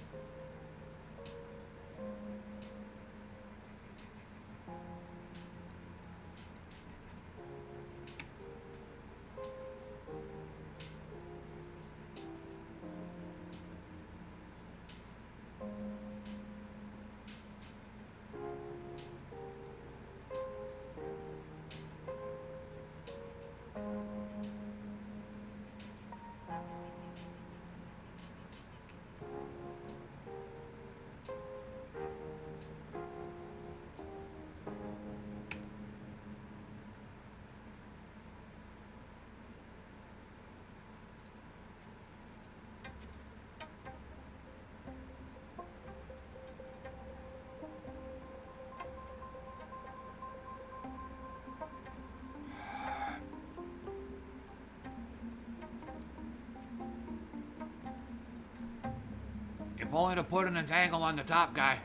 If only to put an entangle on the top guy.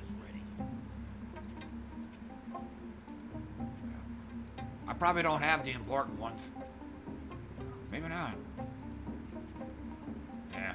I probably don't have the important ones. Maybe not. Yeah.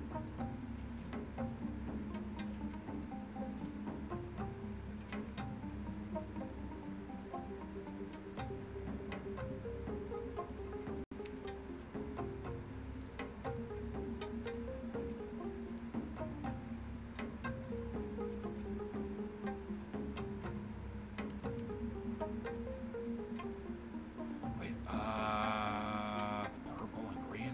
Wait, purple and green?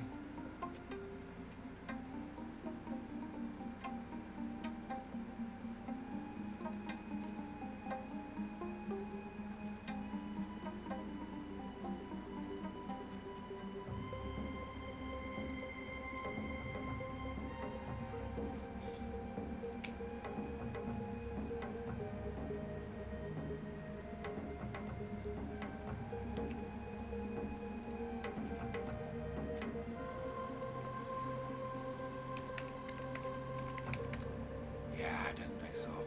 Yeah, I didn't think so.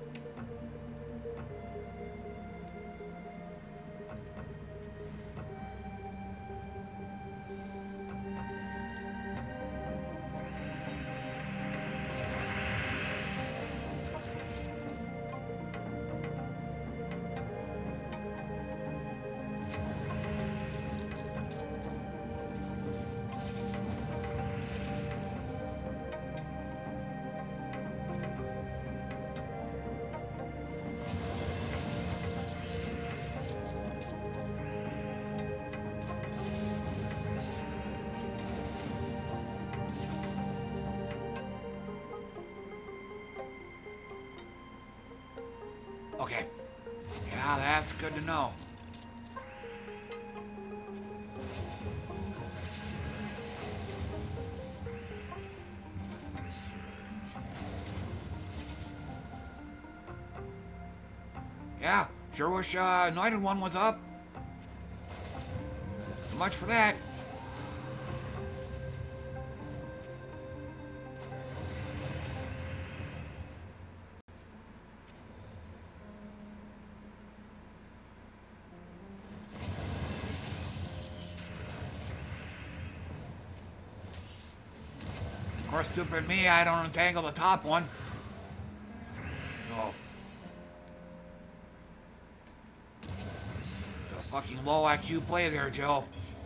Okay. Yeah, that's good to know. Yeah, Sure wish Anointed One was up. So much for that. Of course, stupid me, I don't entangle the top one. So. It's a fucking low IQ play there, Joe.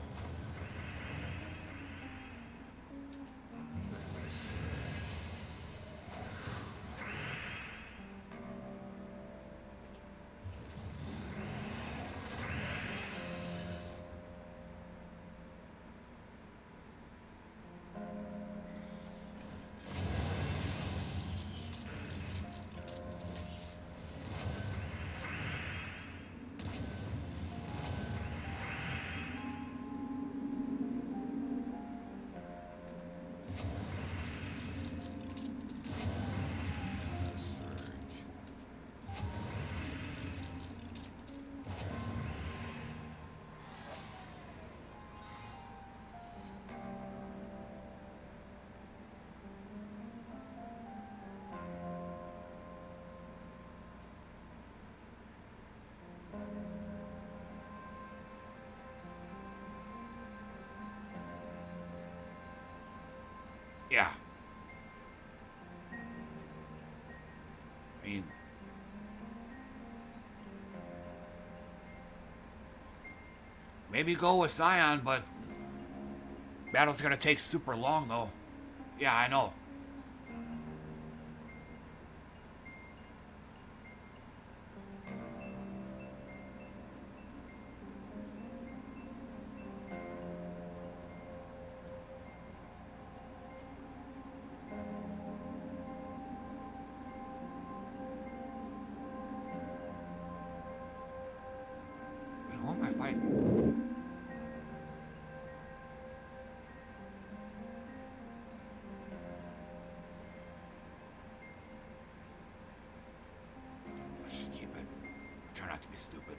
Yeah. I mean, maybe go with Scion, but battle's gonna take super long, though. Yeah, I know. Who am I fighting? Let's just keep it. I'll try not to be stupid.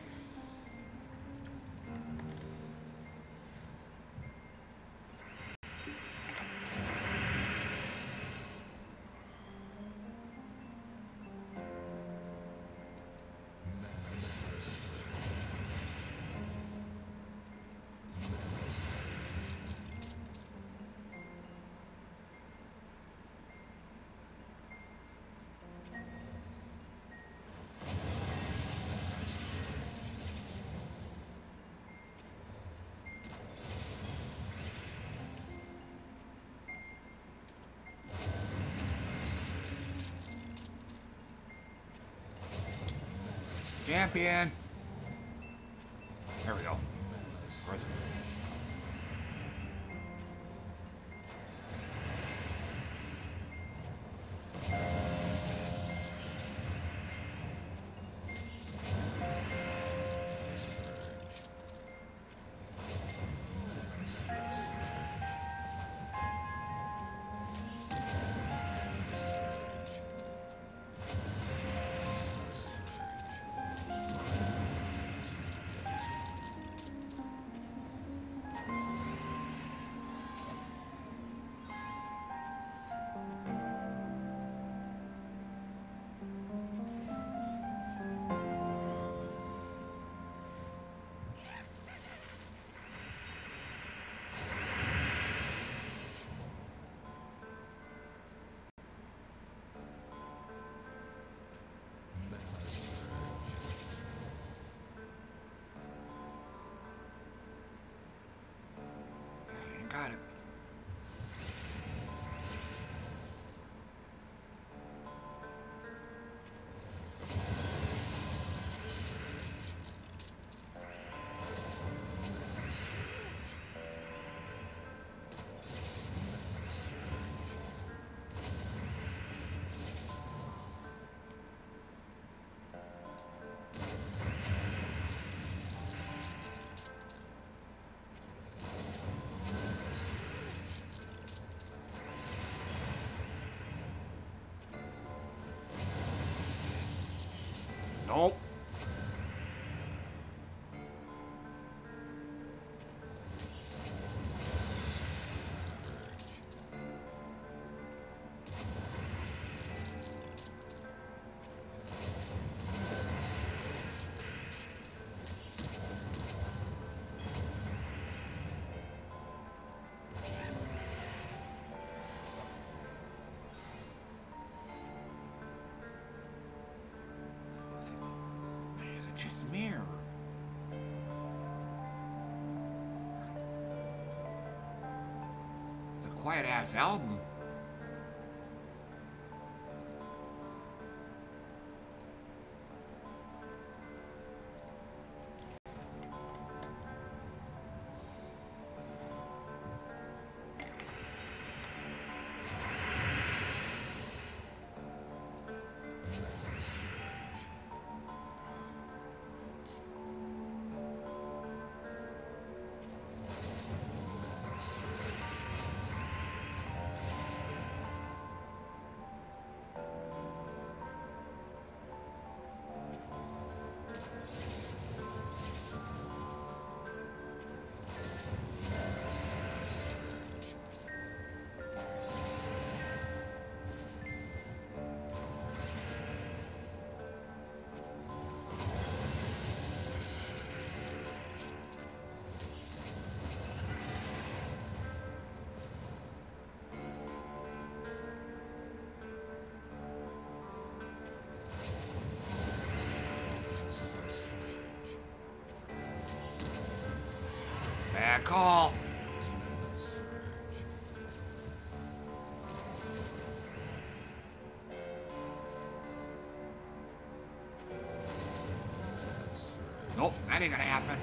Champion. There we go. Of course. Got it. Nope. quiet ass album. Bad call. Nope, that ain't gonna happen.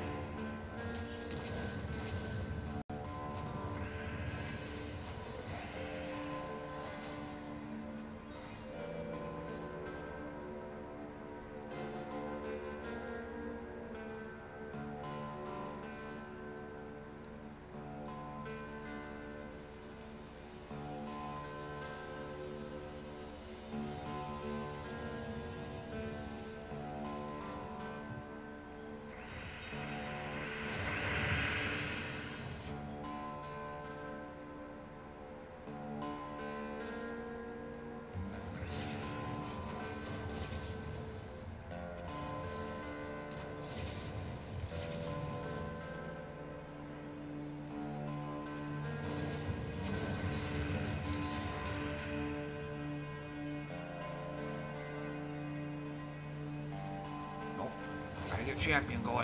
Gotta get champion going.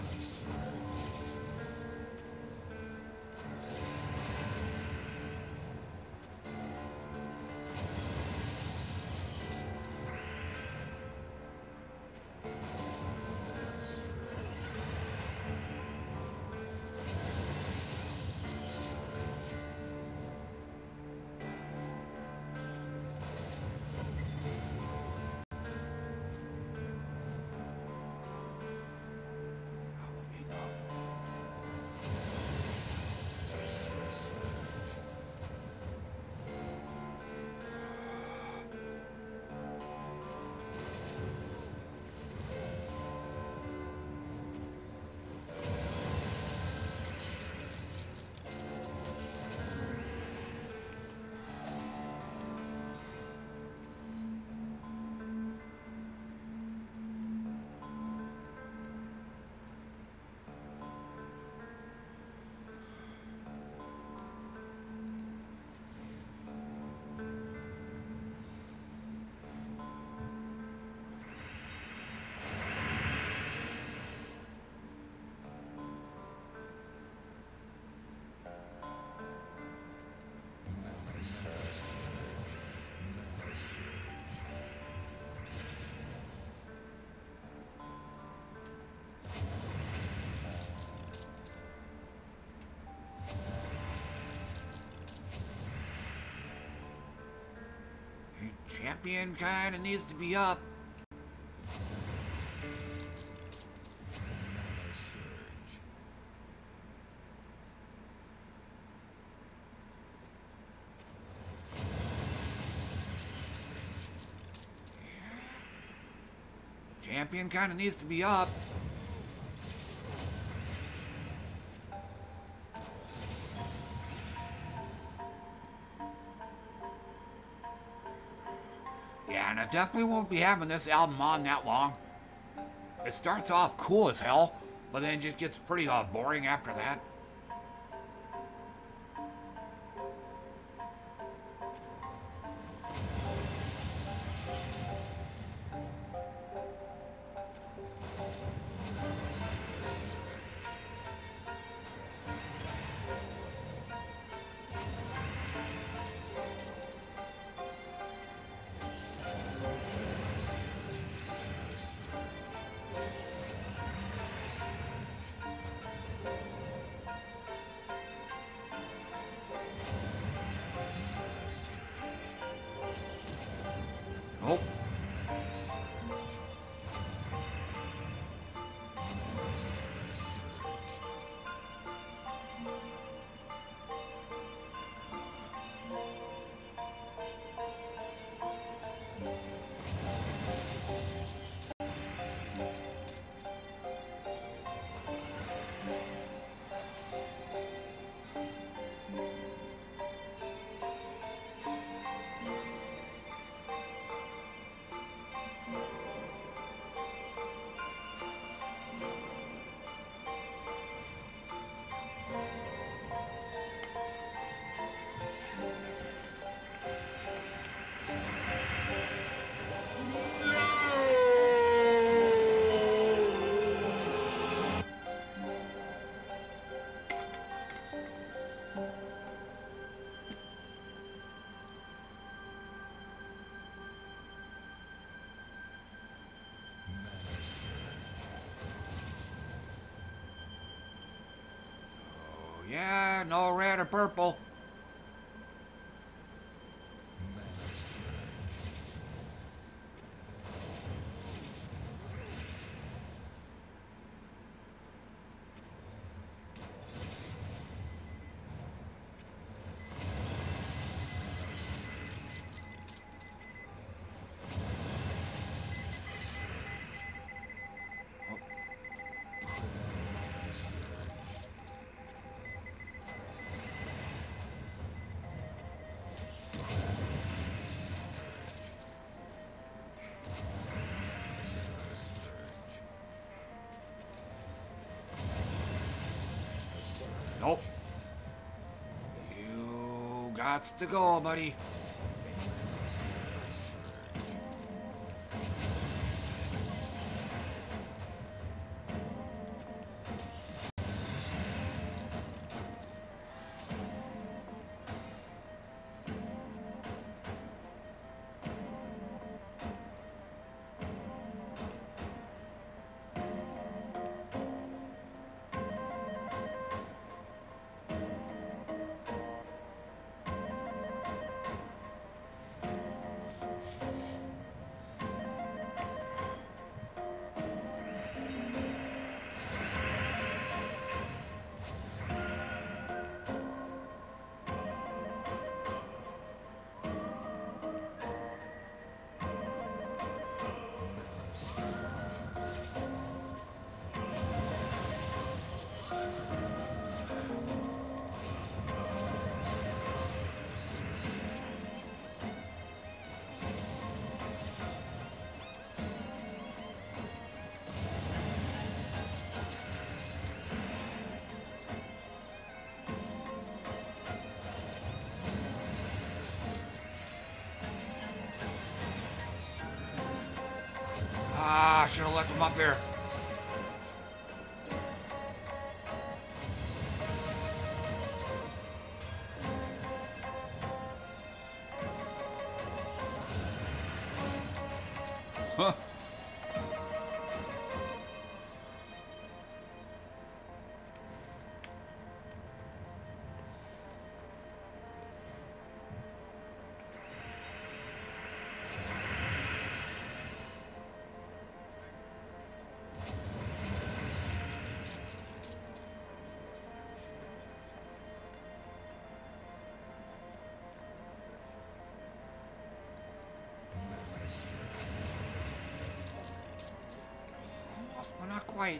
Champion kinda needs to be up. Champion kinda needs to be up. Yeah, and I definitely won't be having this album on that long. It starts off cool as hell, but then it just gets pretty boring after that. Yeah, no red or purple. Nope. You gots to go, buddy. Ah, I should have left him up there. Huh. Almost, but not quite.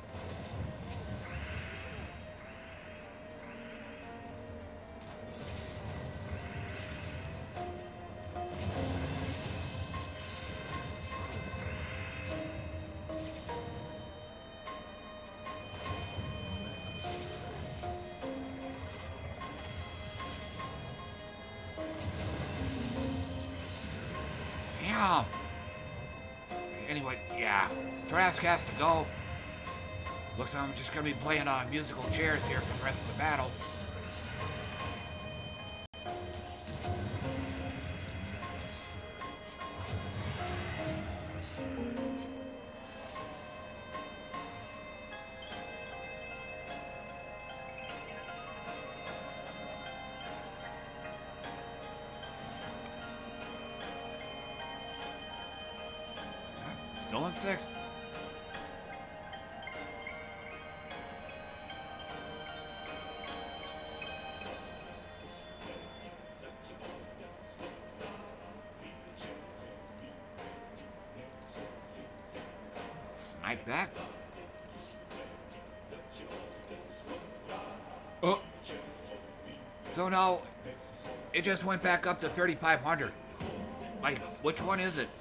Damn. Anyway, yeah. Trask has to go. Looks like I'm just gonna be playing on musical chairs here for the rest of the battle. Still in sixth. Snipe that. Oh. So now, it just went back up to 3,500. Like, which one is it?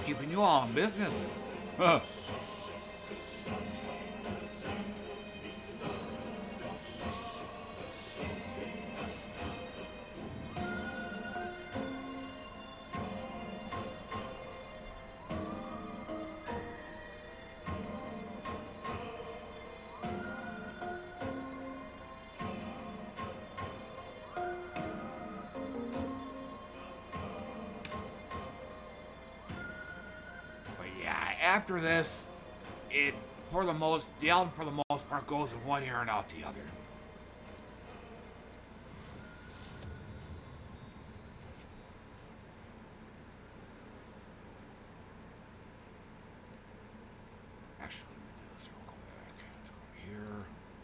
keeping you all in business. Huh. But yeah, after this, the album for the most part goes in one ear and out the other. Actually, let me do this real quick. Let's go here.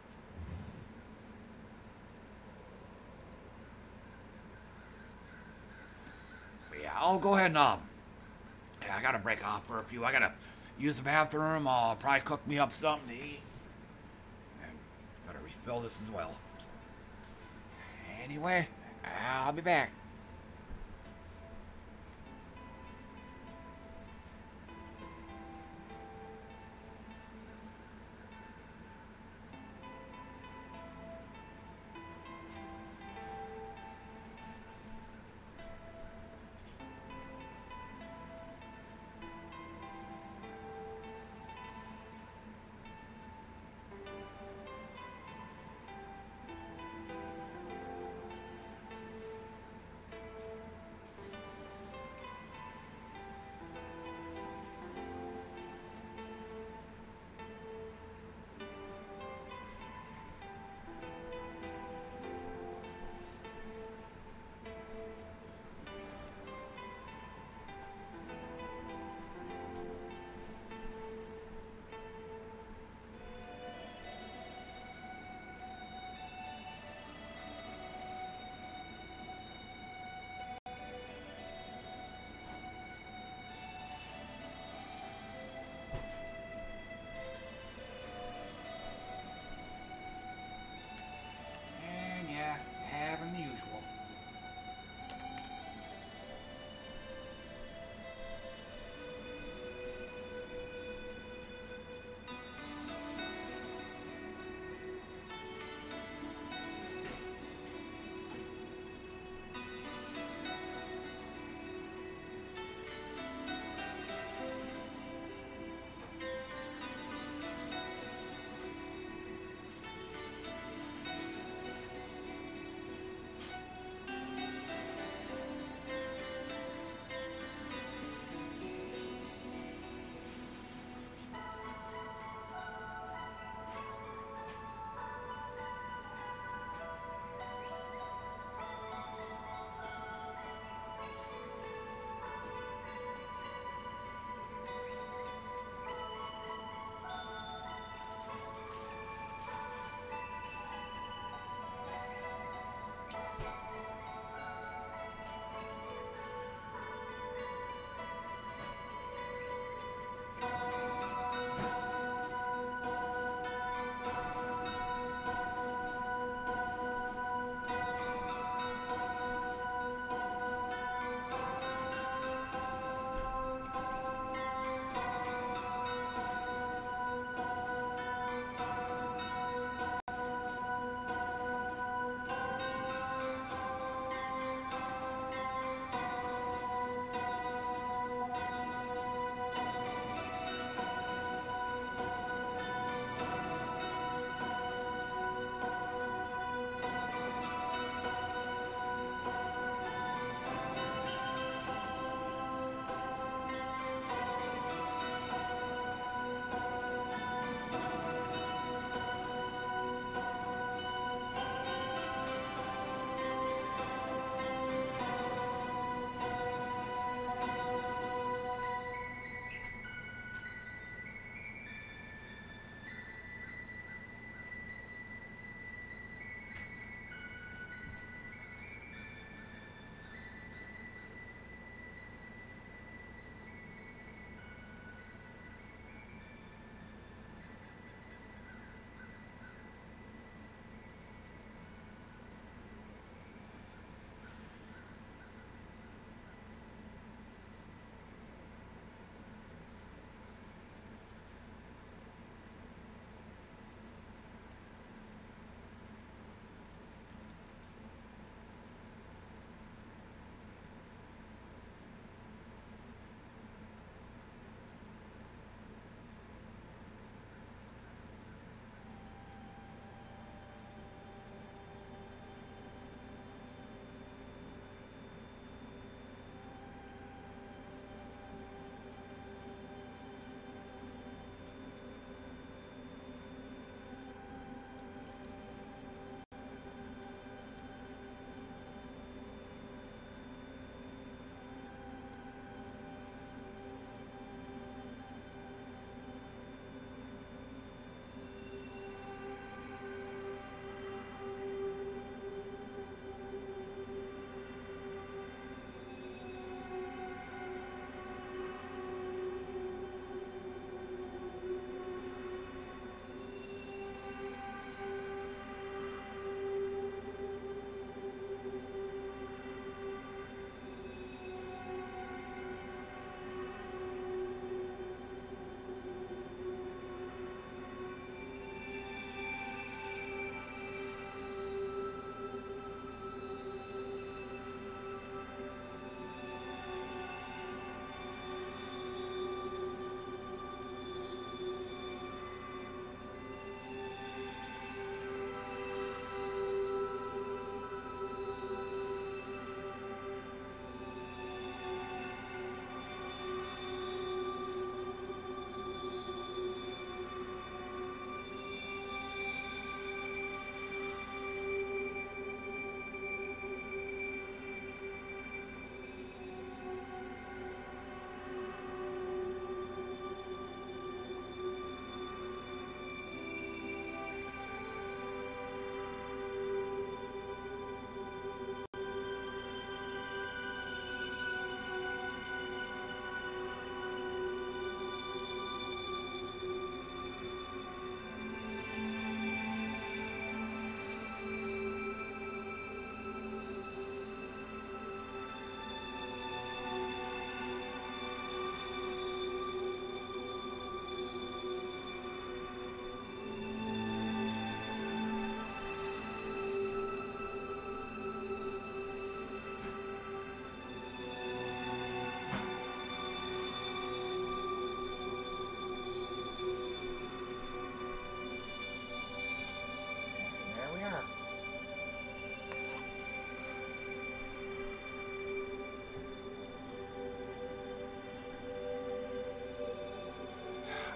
But yeah, I'll go ahead and yeah, I gotta break off for a few. I gotta use the bathroom. I'll probably cook me up something to eat, and gotta refill this as well. So, anyway, I'll be back.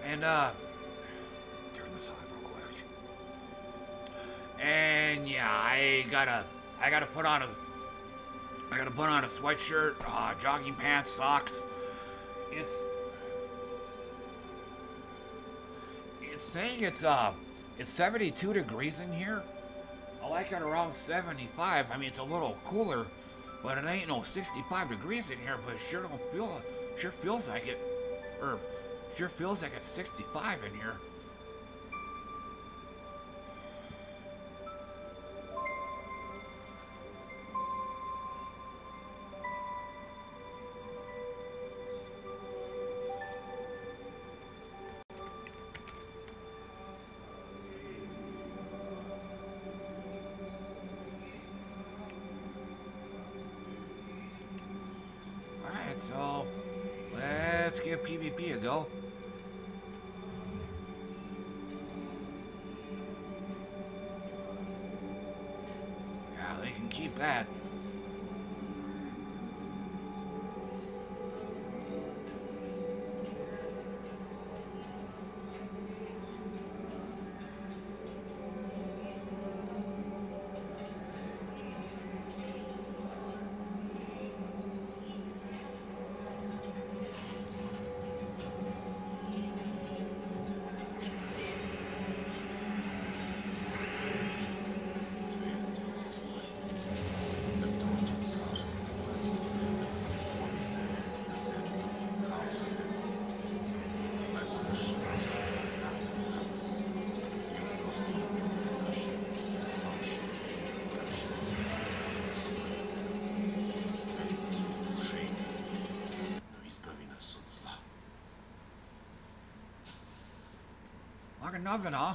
And turn this off real quick. And yeah, I gotta put on a sweatshirt, jogging pants, socks. It's saying it's 72 degrees in here. I like it around 75. I mean, it's a little cooler, but it ain't no 65 degrees in here. But it sure feels like it, or sure feels like it's 65 in here. So, let's give PvP a go. Yeah, they can keep that. Like another, huh?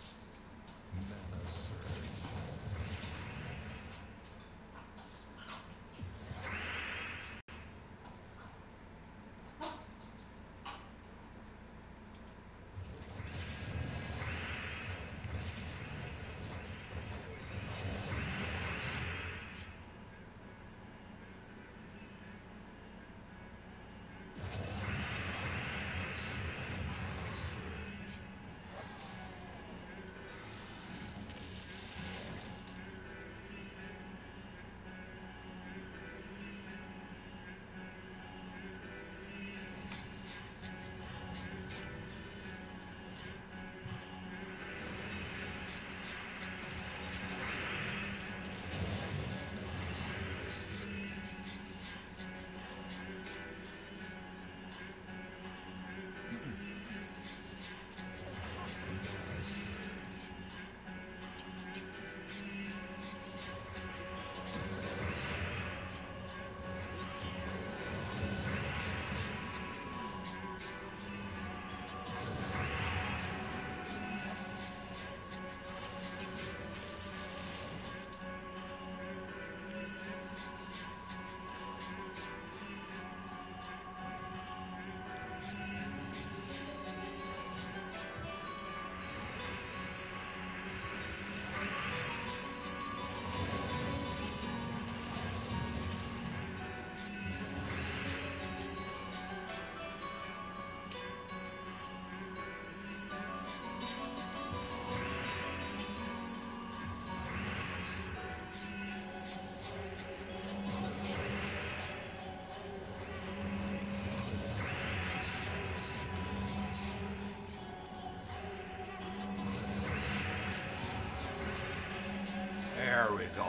There we go.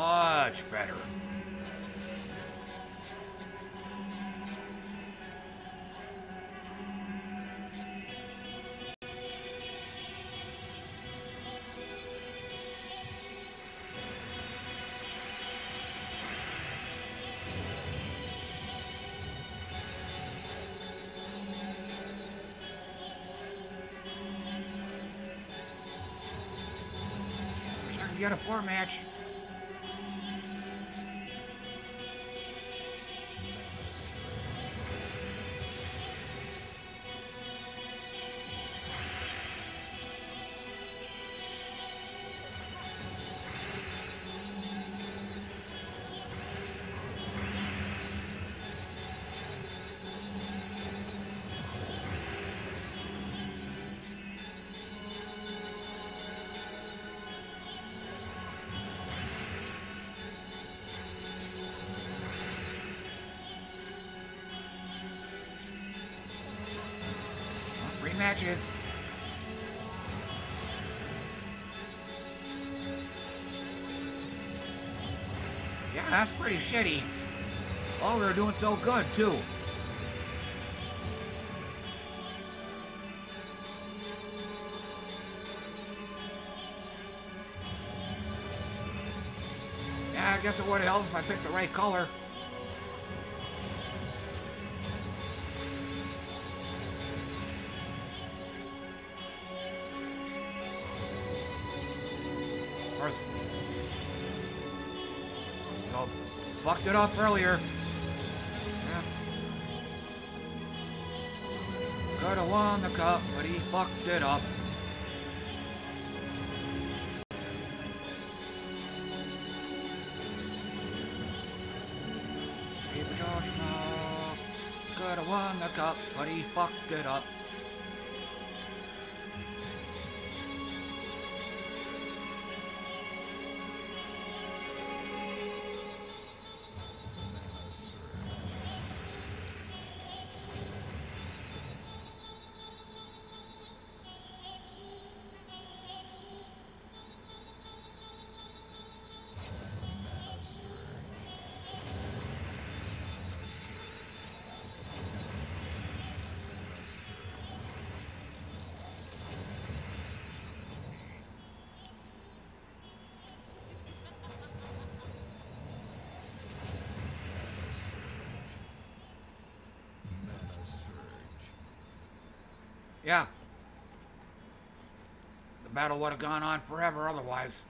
Much better. Wish I could get a 4-match. matches. Yeah, that's pretty shitty. Oh, we were doing so good, too. Yeah, I guess it would have helped if I picked the right color. Of course. So, fucked it up earlier. Yeah. Could have won the cup, but he fucked it up. Baby Joshua could have won the cup, but he fucked it up. Yeah. The battle would have gone on forever otherwise.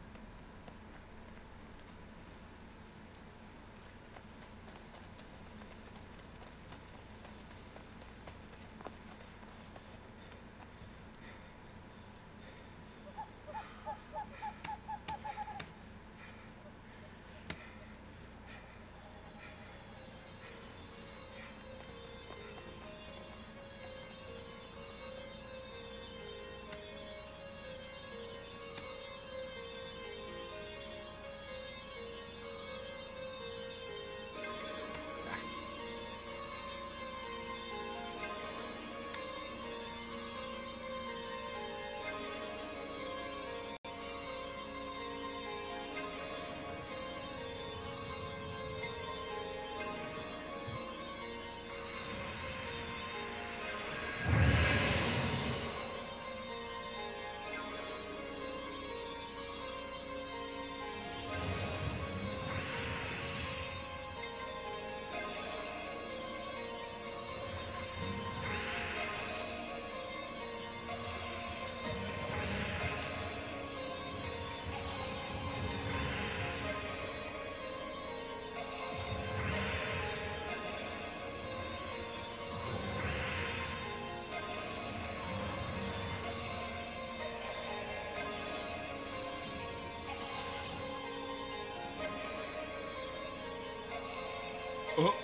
Oh.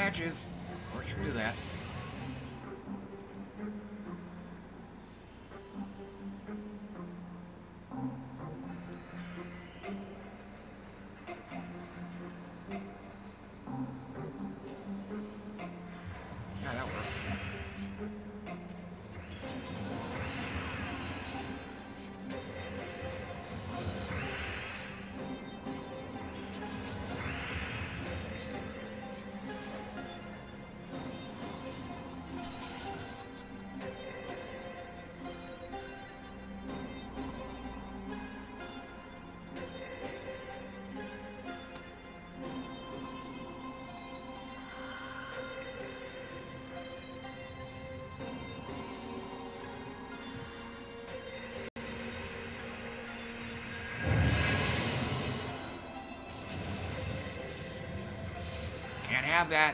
matches. Or should do that. Yeah, that works. Can't have that.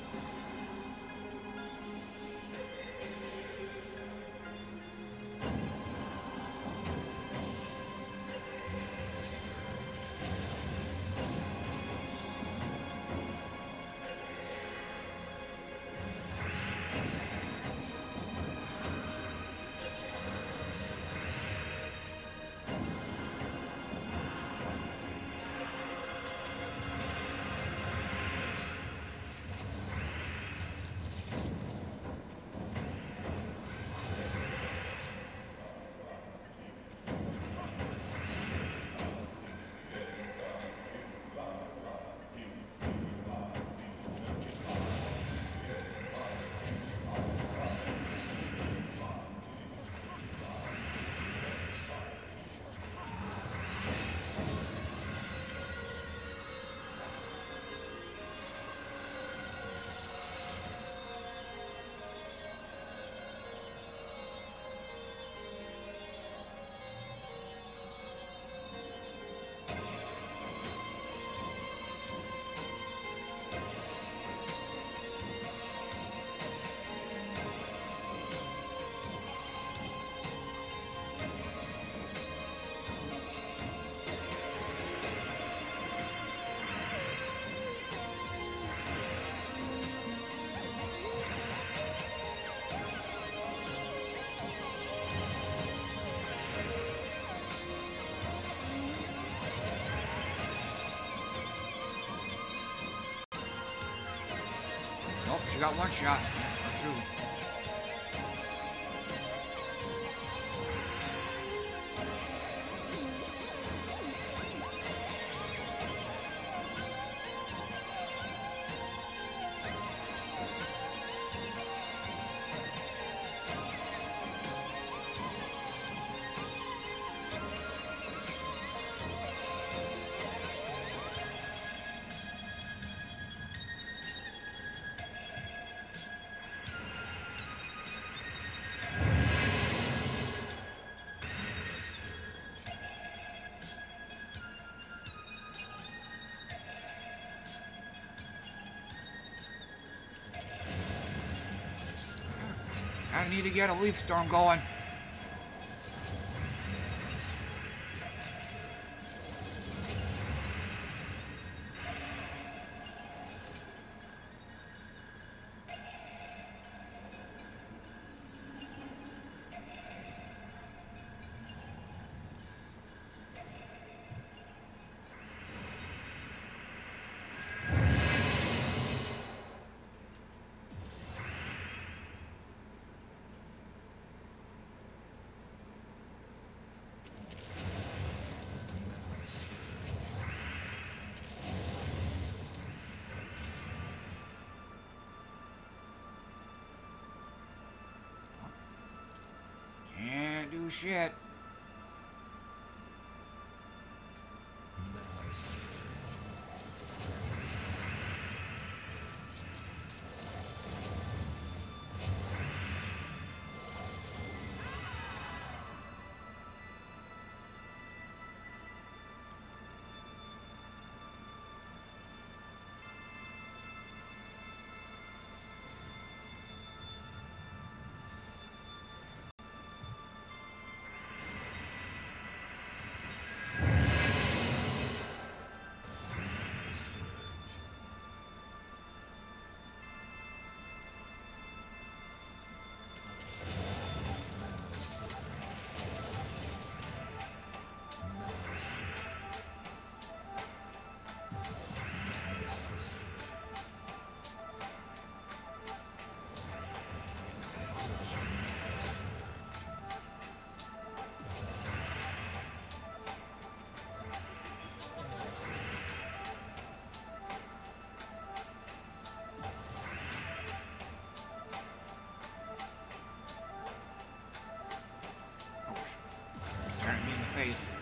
Nope, she got one shot. Or two. I need to get a leaf storm going. Can't do shit. face.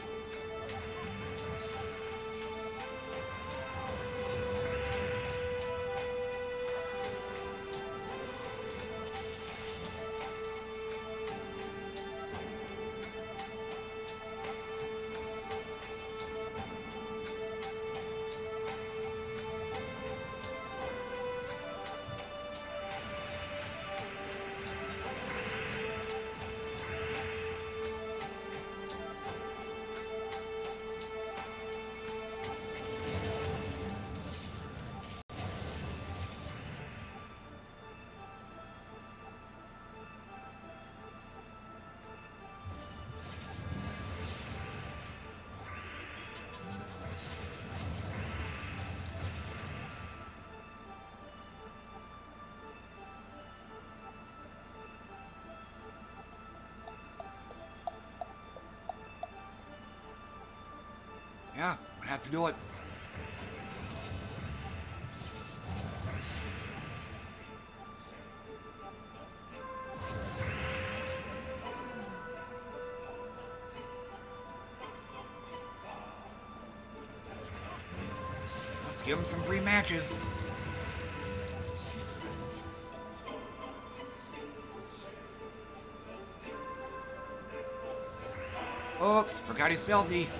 Yeah, I'm gonna have to do it. Let's give him some free matches. Oops, forgot he's stealthy.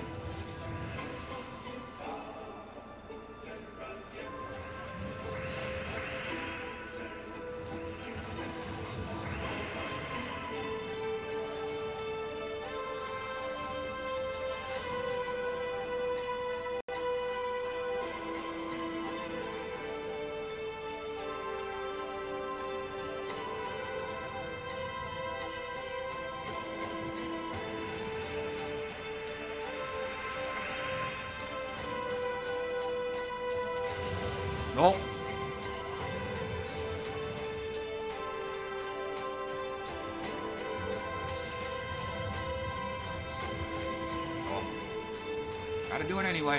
Nope. So, gotta do it anyway.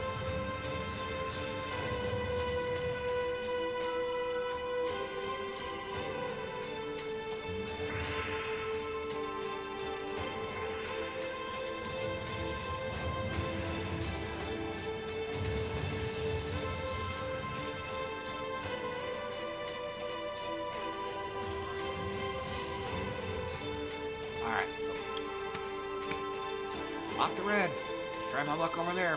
Alright, so lock the red. Let's try my luck over there.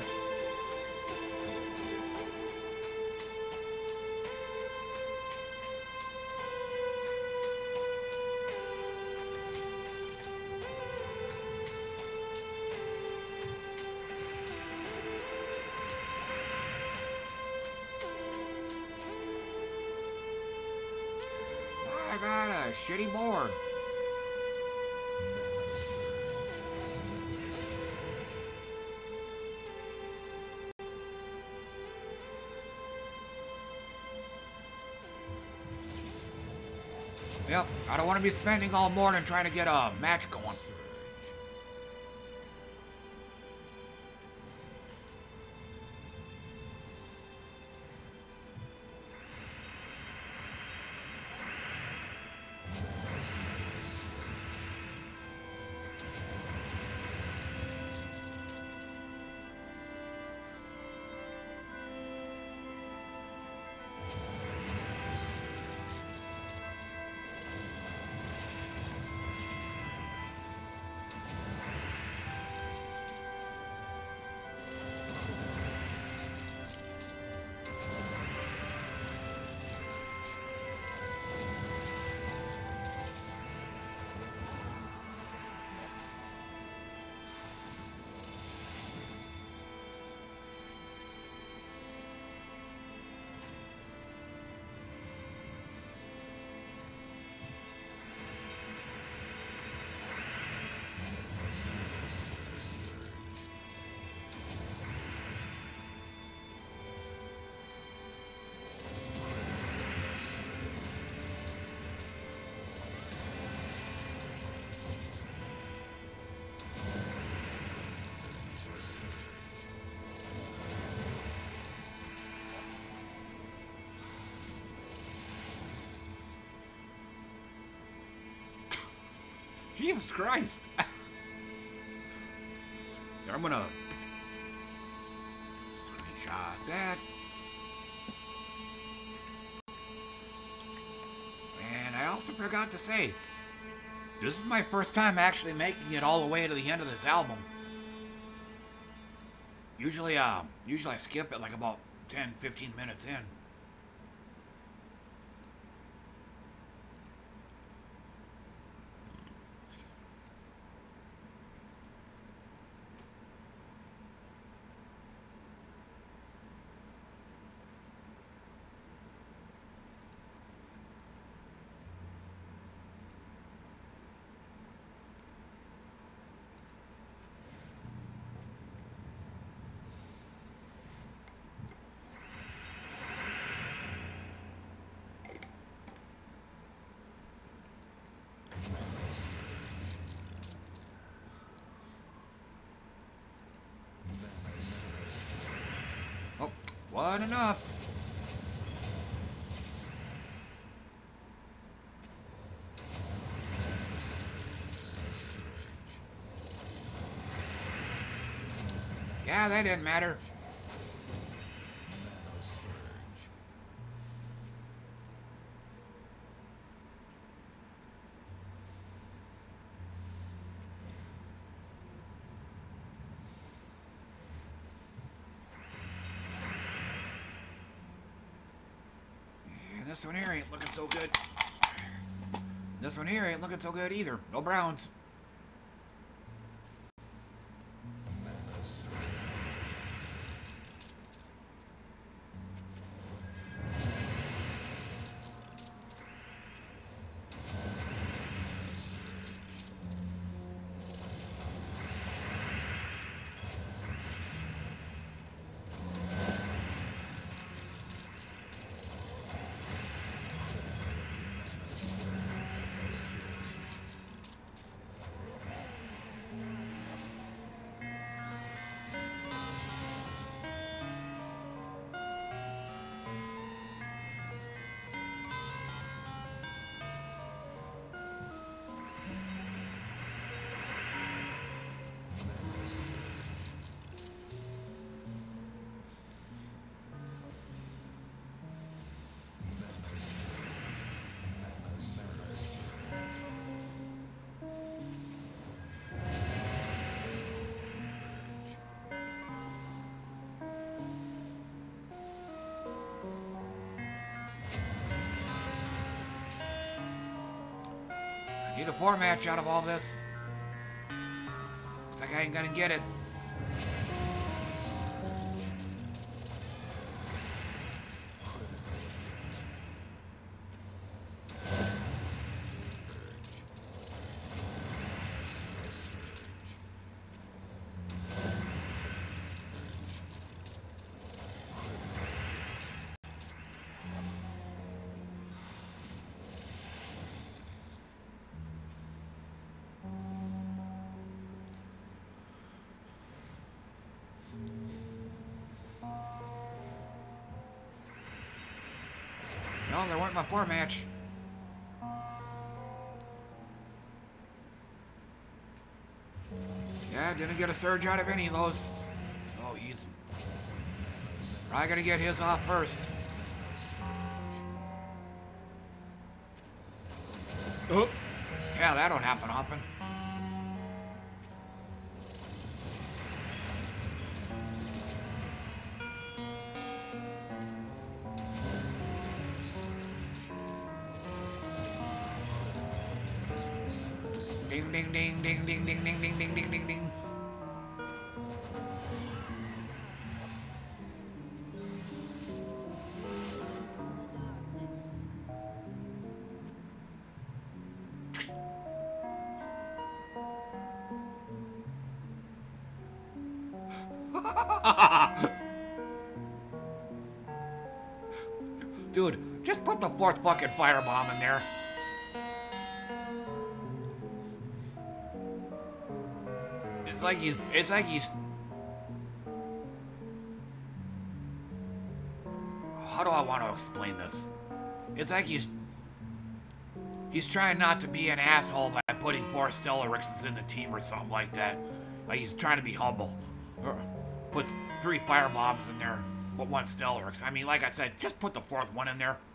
I got a shitty board. Yep, I don't want to be spending all morning trying to get a match going. Jesus Christ. I'm gonna screenshot that. And I also forgot to say, this is my first time actually making it all the way to the end of this album. Usually I skip it like about 10, 15 minutes in. Wasn't enough. Yeah, that didn't matter. This one here ain't looking so good. This one here ain't looking so good either. No browns. Need a 4 match out of all this. Looks like I ain't gonna get it. No, there weren't my 4 match. Yeah, didn't get a surge out of any of those. So he's probably gonna get his off first. Oh. Yeah, that don't happen often. Ding ding ding ding ding ding ding ding ding ding ding ding. Dude, just put the 4th fucking firebomb in there. It's like he's, how do I want to explain this? It's like he's trying not to be an asshole by putting 4 Stellarixes in the team or something like that. Like he's trying to be humble. Puts 3 fire bombs in there, but 1 still works. I mean, like I said, just put the 4th one in there.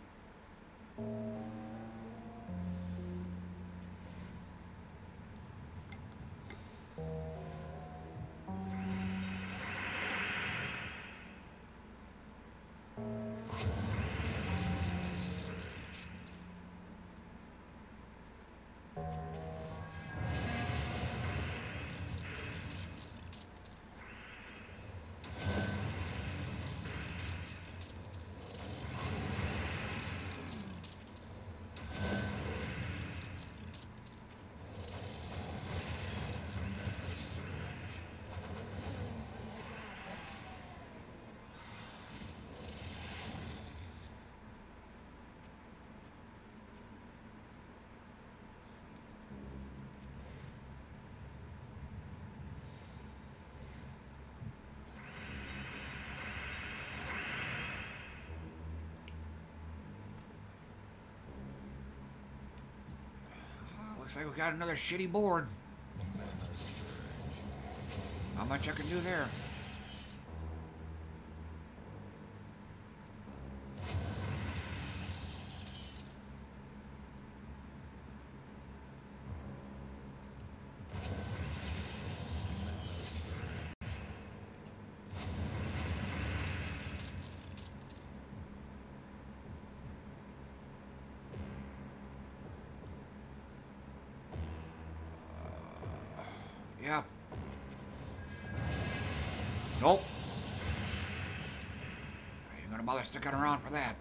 Looks like we got another shitty board. Not much I can do there. Yeah. Nope. I ain't gonna bother sticking around for that.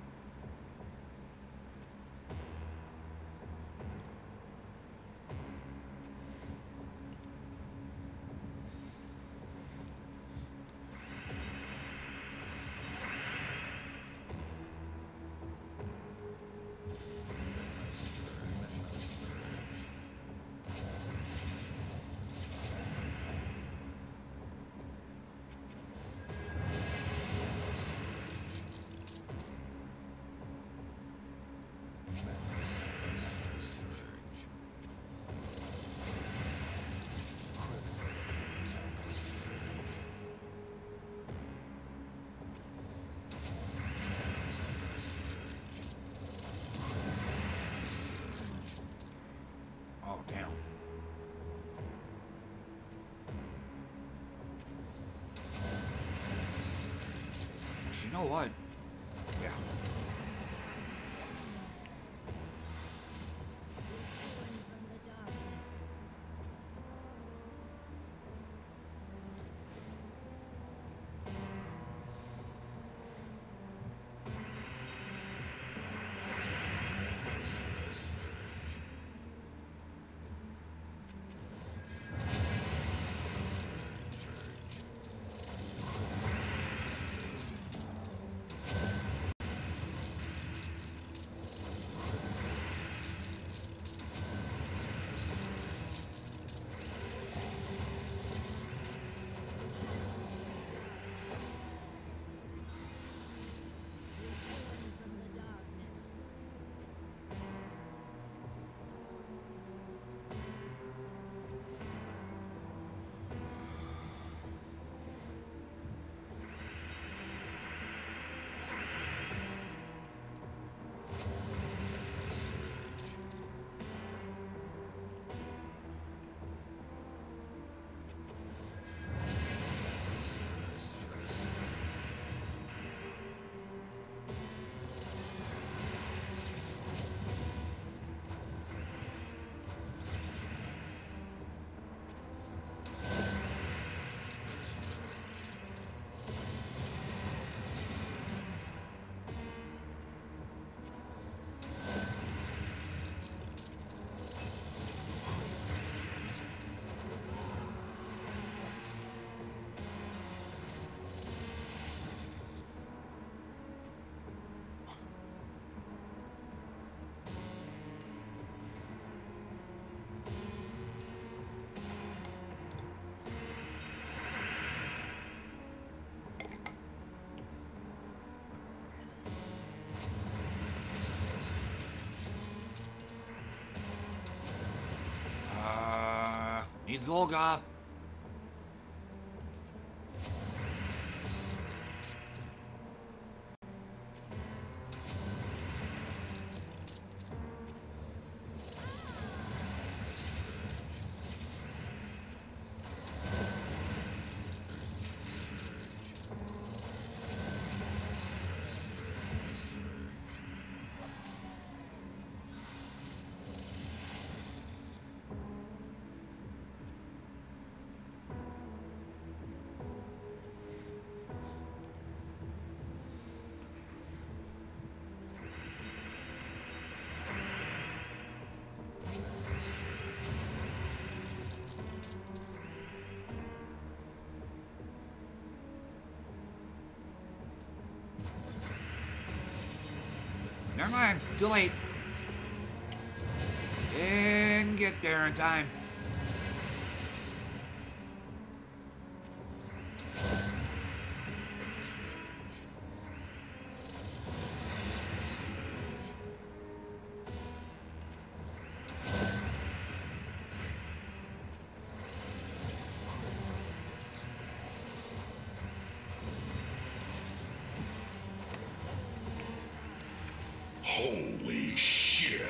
You know what? Yeah. Needs Olga. never mind. Too late. Didn't get there in time. Holy shit.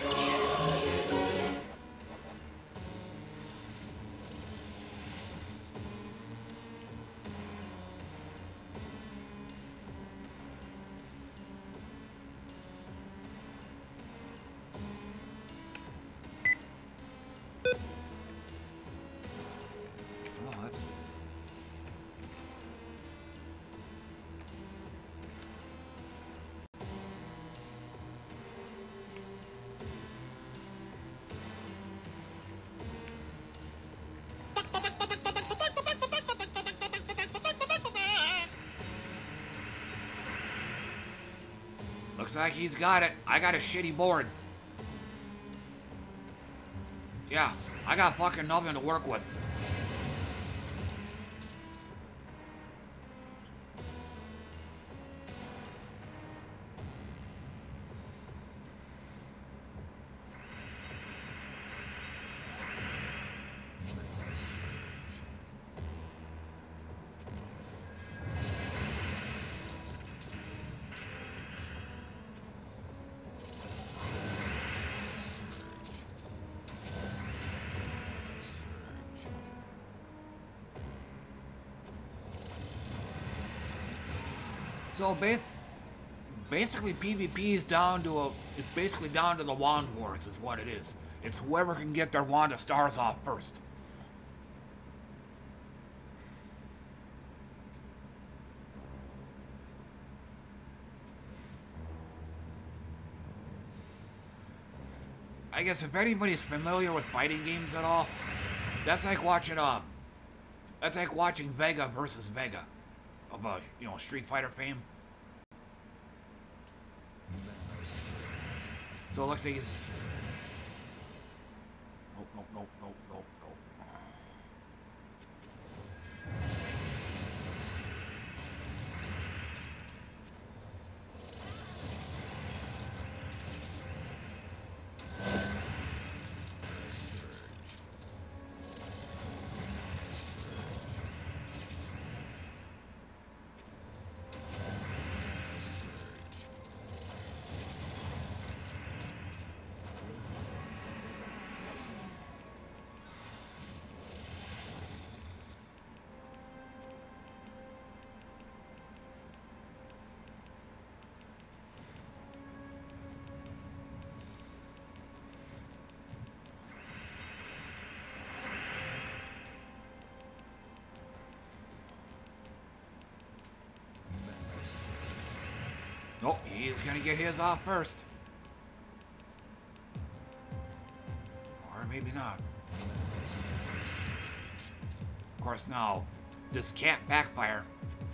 Oh, that's... Looks like he's got it. I got a shitty board. Yeah, I got fucking nothing to work with. So basically PvP is down to it's basically down to the wand wars is what it is. It's whoever can get their wand of stars off first. I guess if anybody's familiar with fighting games at all, that's like watching Vega versus Vega of Street Fighter fame. So it looks like he's... Nope. Nope, he's gonna get his off first. Or maybe not. Of course, now, this can't backfire.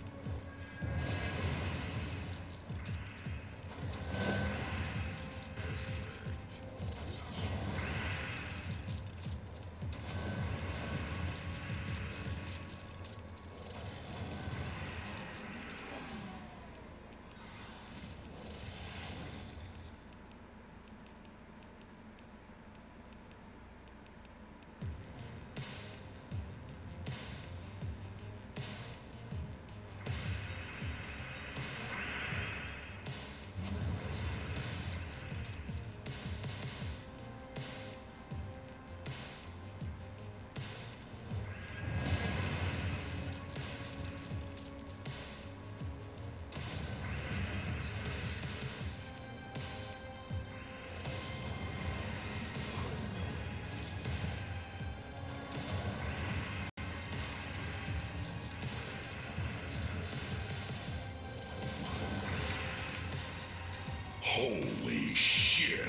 Holy shit.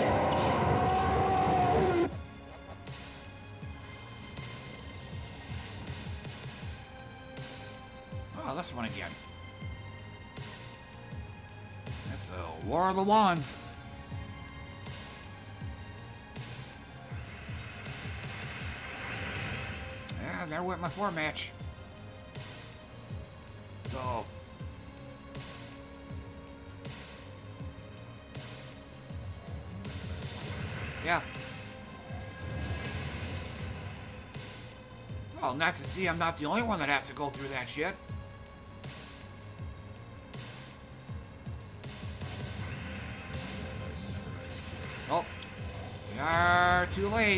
Oh, this one again. That's a War of the Wands. And there went my 4 match. So. Yeah. Well, nice to see I'm not the only one that has to go through that shit. Oh. We are too late.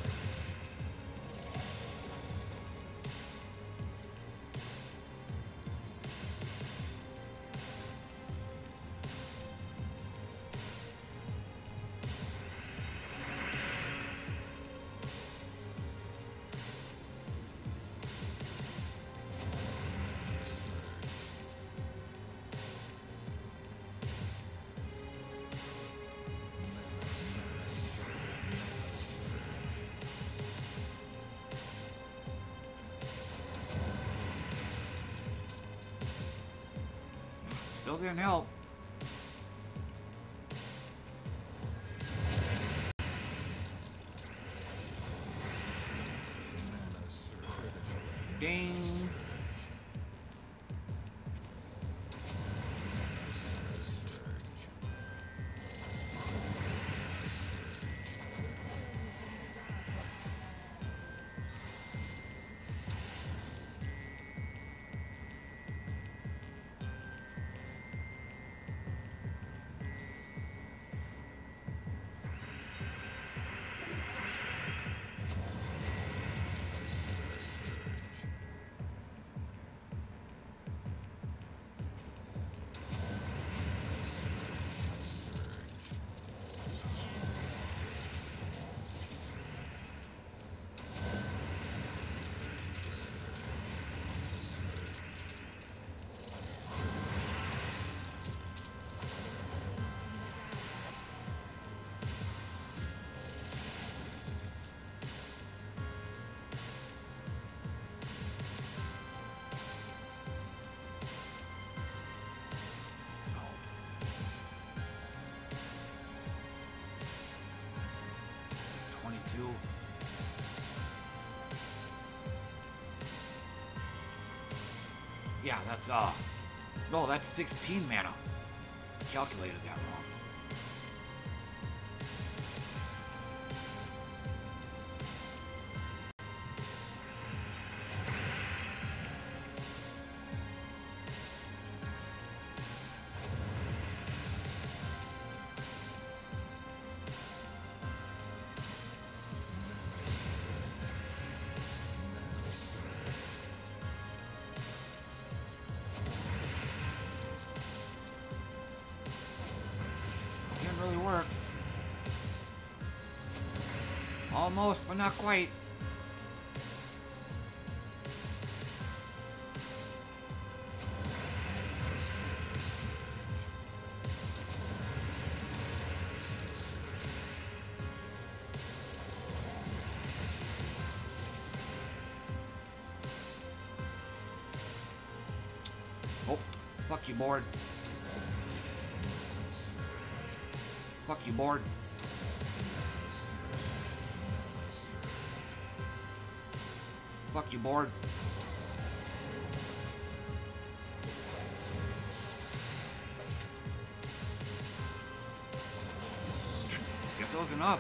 Still didn't help. Ding. Yeah, that's, no, that's 16 mana. Calculated that wrong. Almost, but not quite. Oh, fuck you, board. Fuck you, board. Fuck you, board. Guess that was enough.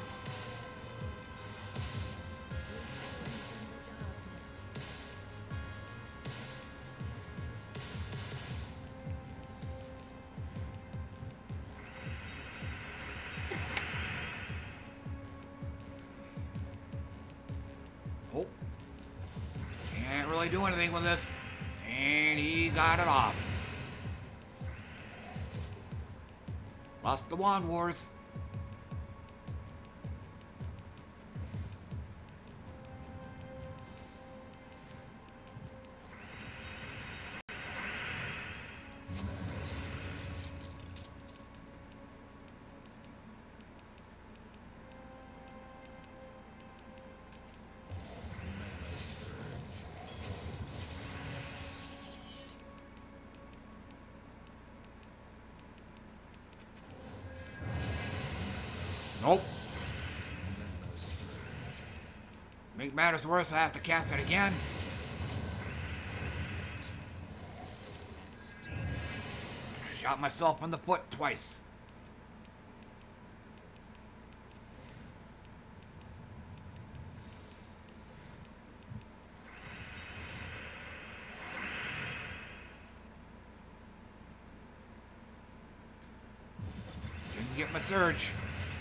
Oh. Can't really do anything with this. And he got it off. Lost the Wand Wars. Nope. Make matters worse, I have to cast it again. I shot myself in the foot twice. Didn't get my surge.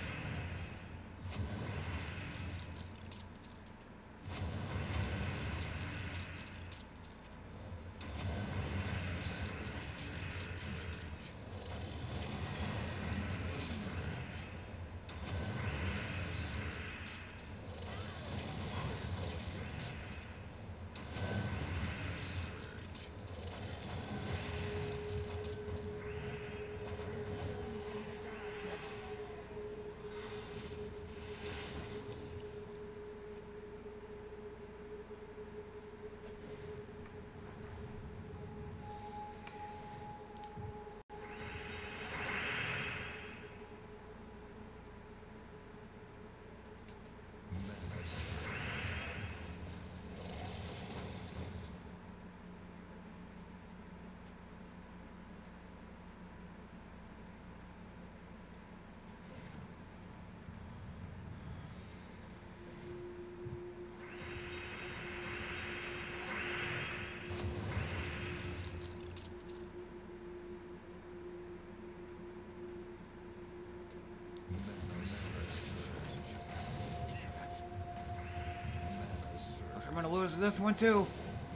I'm gonna lose this one too.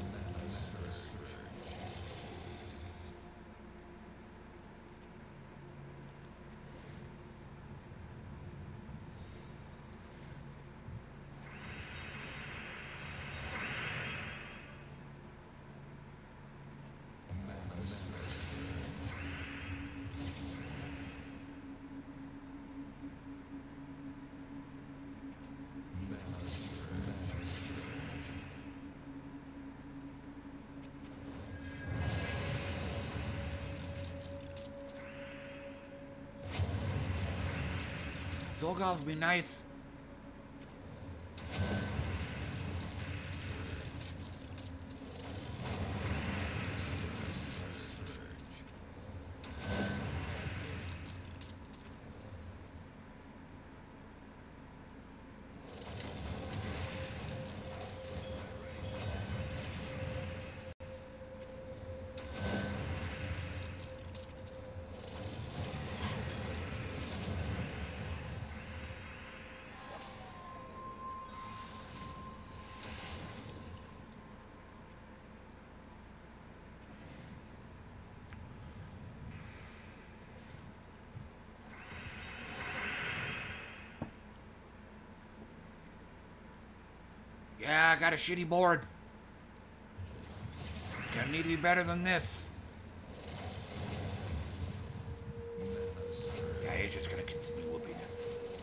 Zolgoth would be nice. Yeah, I got a shitty board. Gonna need to be better than this. Yeah, he's just gonna continue whooping it.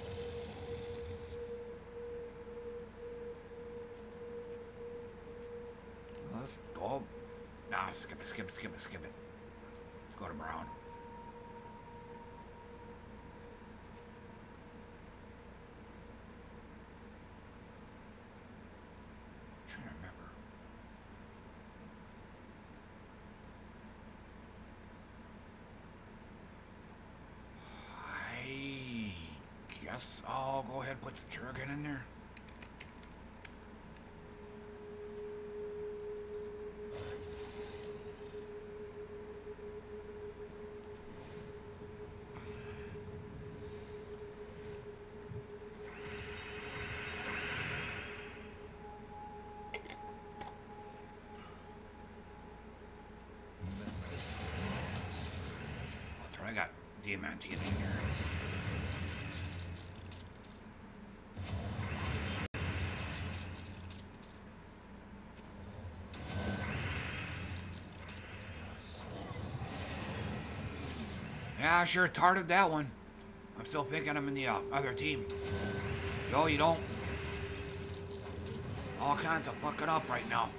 Let's go. Nah, skip it. Let's go to Brown. I'll go ahead and put some Churgan in there. I got Diamantine in here. Yeah, I sure tarted that one. I'm still thinking I'm in the other team. Joe, you don't. All kinds of fucking up right now.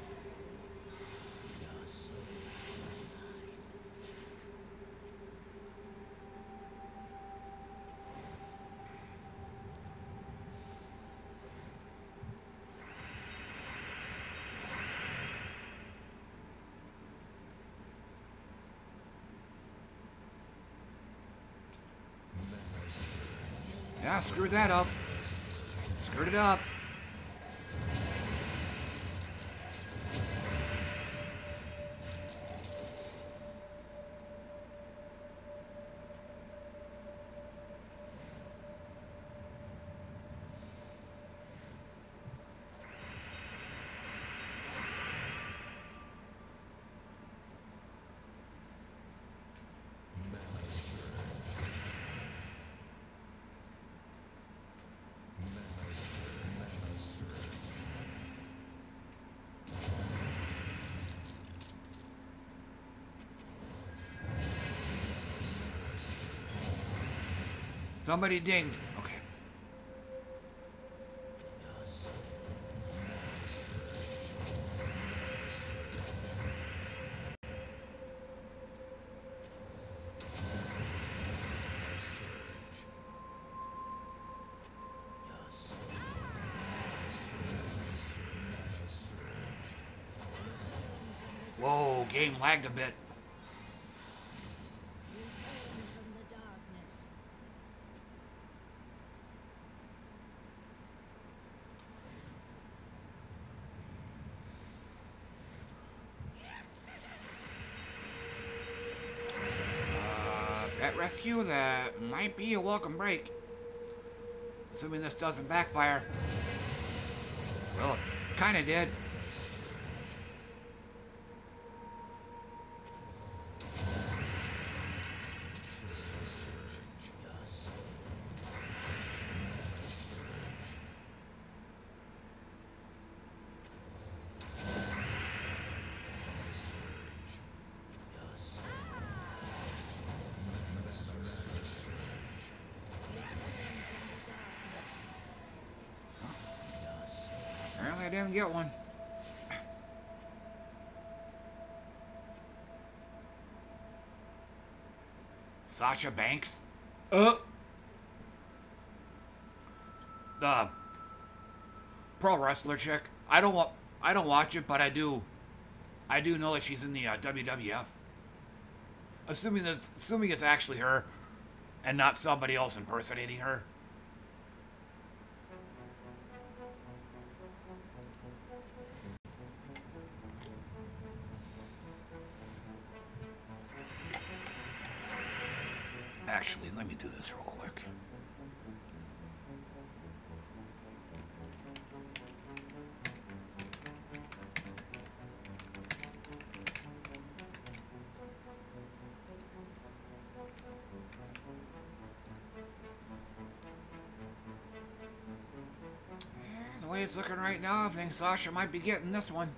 Ah, screwed that up. Screwed it up. Somebody dinged. Okay. Whoa, game lagged a bit. Pet rescue, that might be a welcome break. Assuming this doesn't backfire. Well, it kinda did. Apparently I didn't get one. Sasha Banks? The pro wrestler chick. I don't watch it, but I do know that she's in the WWF. Assuming it's actually her and not somebody else impersonating her. Actually, let me do this real quick. The way it's looking right now, I think Sasha might be getting this one.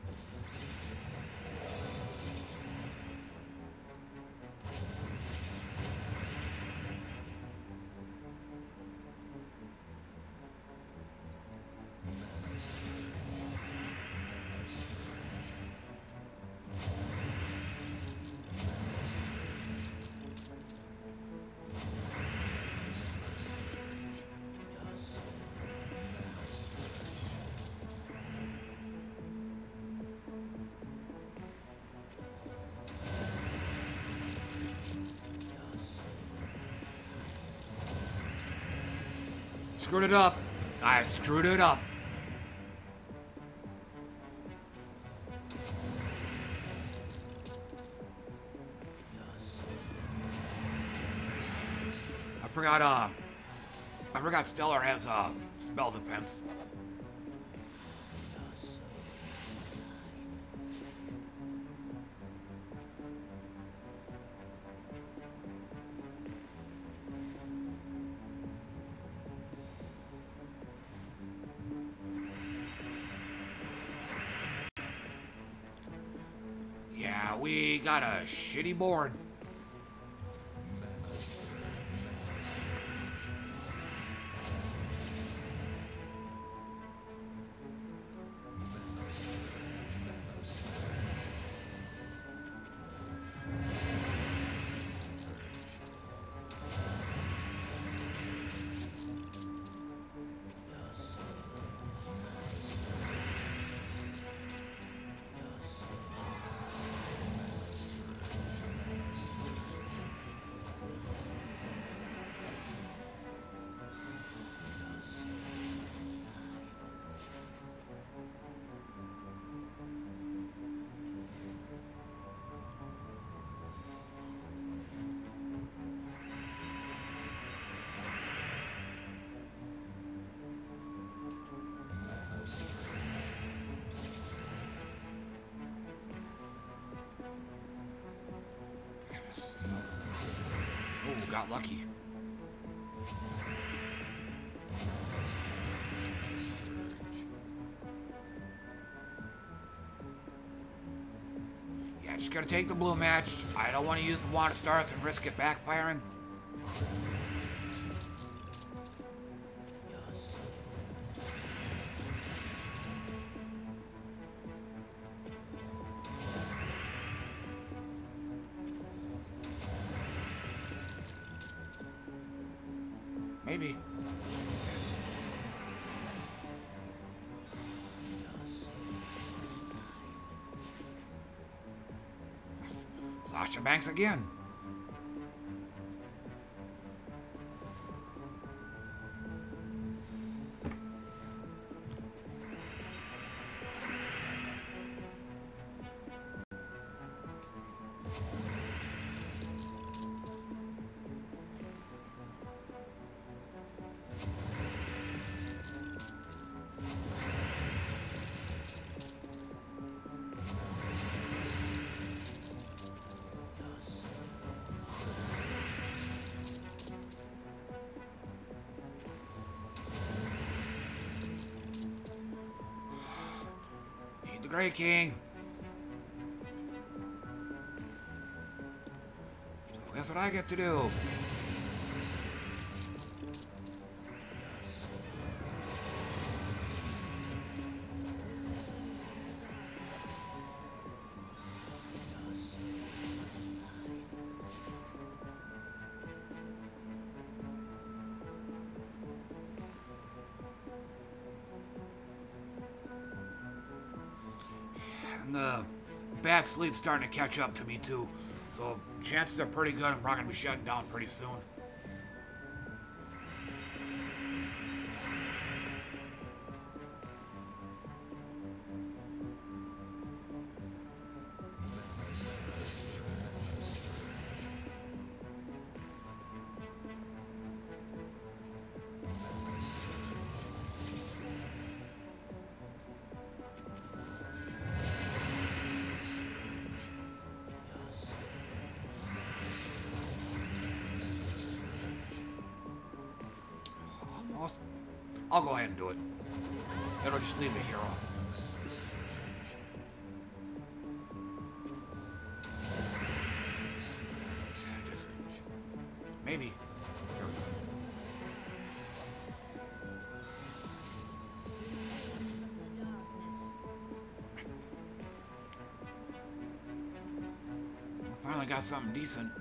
Screwed it up. I screwed it up. I forgot Stellar has spell defense. Yeah, we got a shitty board. got lucky. Yeah, just gotta take the blue match. I don't want to use the wand of stars and risk it backfiring. Maybe. Sasha Banks again. Great King. So guess what I get to do? The bad sleep's starting to catch up to me too, so chances are pretty good I'm probably gonna be shutting down pretty soon. I'll go ahead and do it. It'll just leave a hero. Just maybe. Finally got something decent.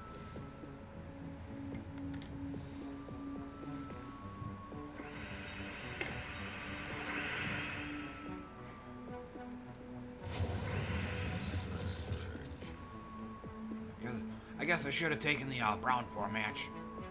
I guess I should have taken the Brown 4 match.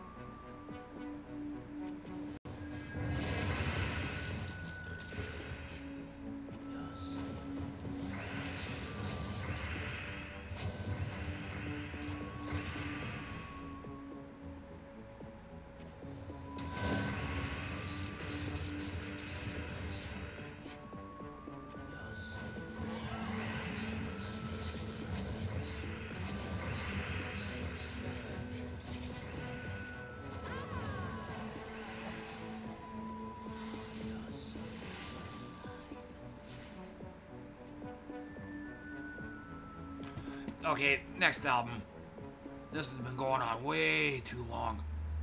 Okay, next album. This has been going on way too long.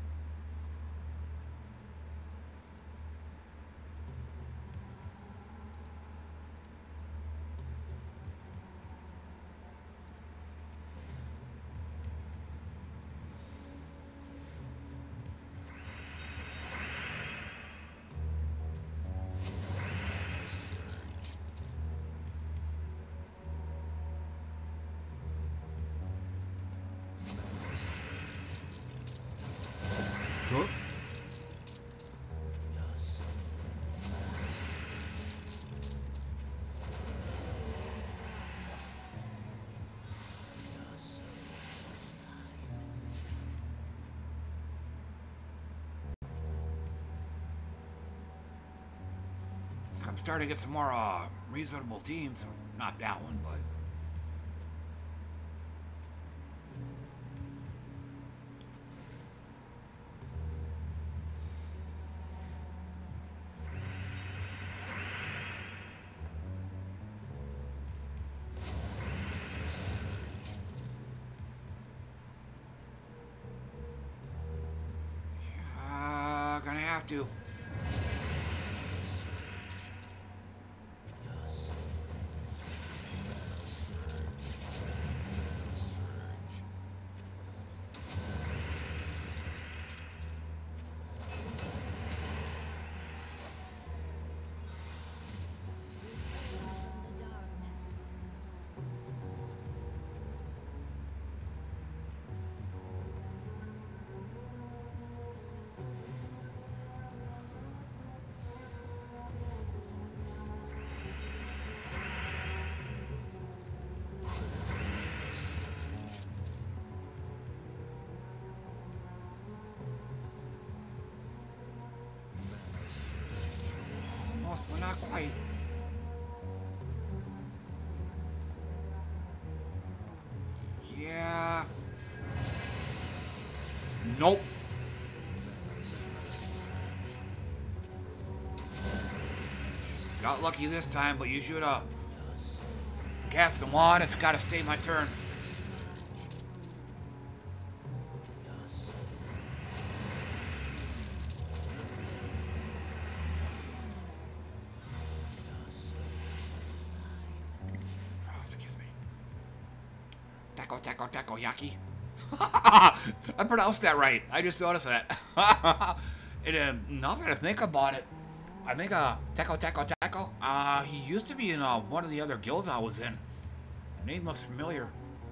I'm starting to get some more reasonable teams. Not that one, but have to. Almost, but not quite. Yeah. Nope. Got lucky this time, but you should have cast the wand. It's got to stay my turn. Takoyaki. I pronounced that right. I just noticed that. Now that I think about it, I think Taco. He used to be in one of the other guilds I was in. The name looks familiar.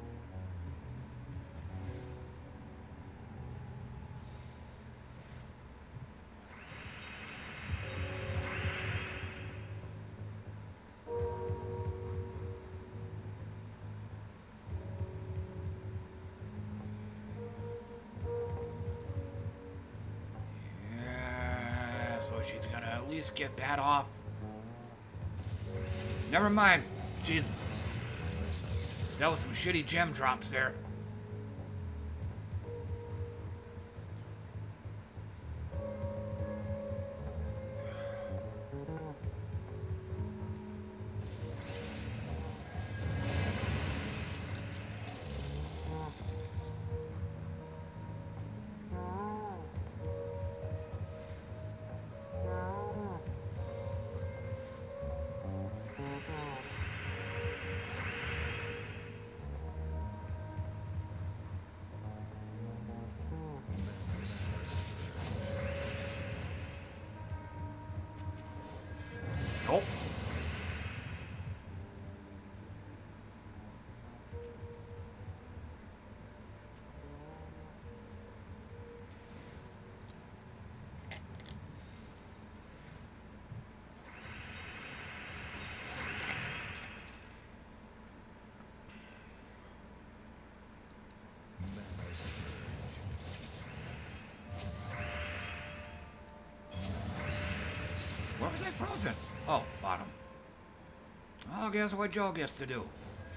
She's gonna at least get that off. Never mind. Jeez. That was some shitty gem drops there. Nope. Where was I frozen? Oh, bottom. I'll guess what Joe gets to do.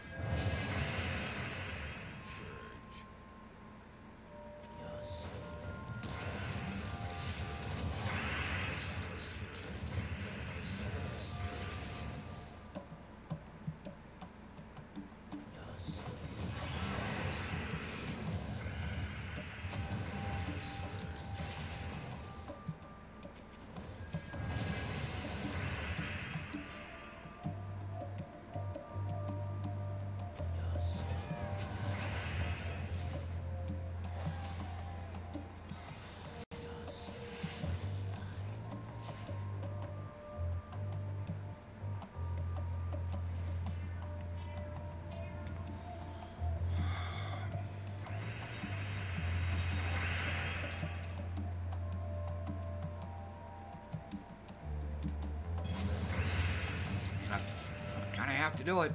Have to do it.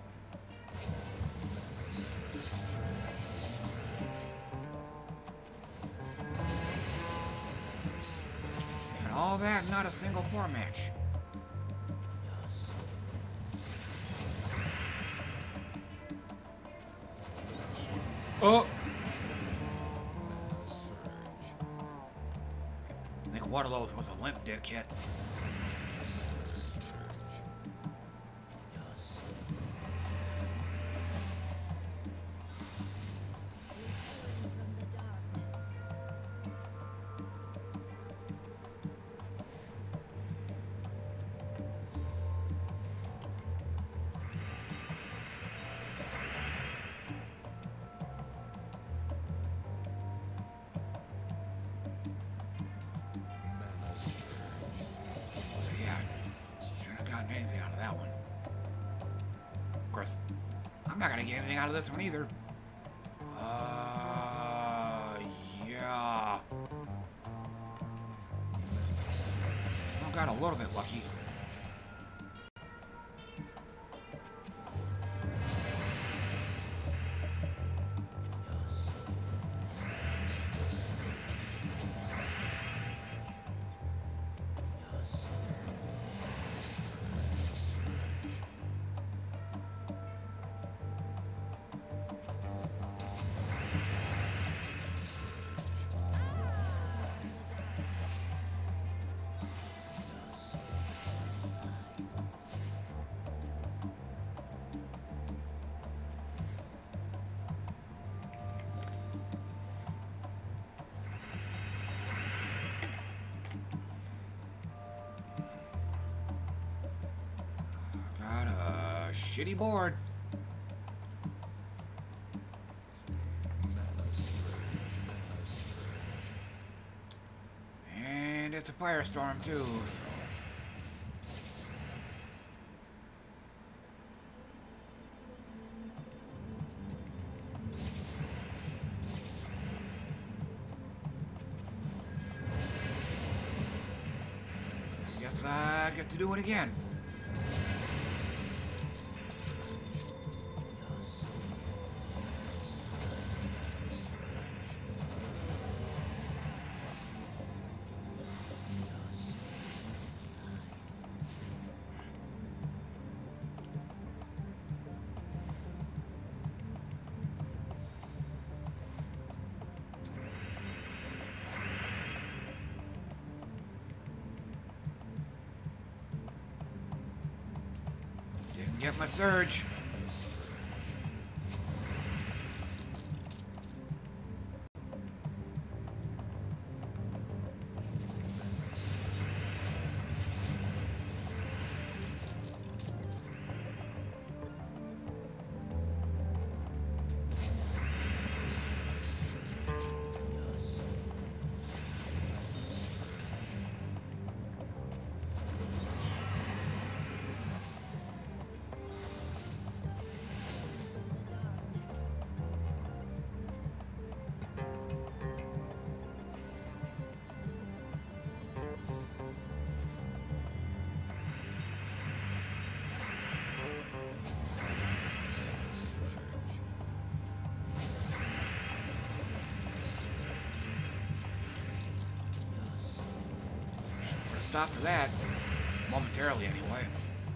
And all that, not a single poor match. Oh! I think one of those was a limp dick hit. course, I'm not gonna get anything out of this one either. Yeah. I got a little bit lucky. Got a shitty board. And it's a firestorm too, so. I guess I get to do it again. Didn't get my surge. Stop to that, momentarily anyway.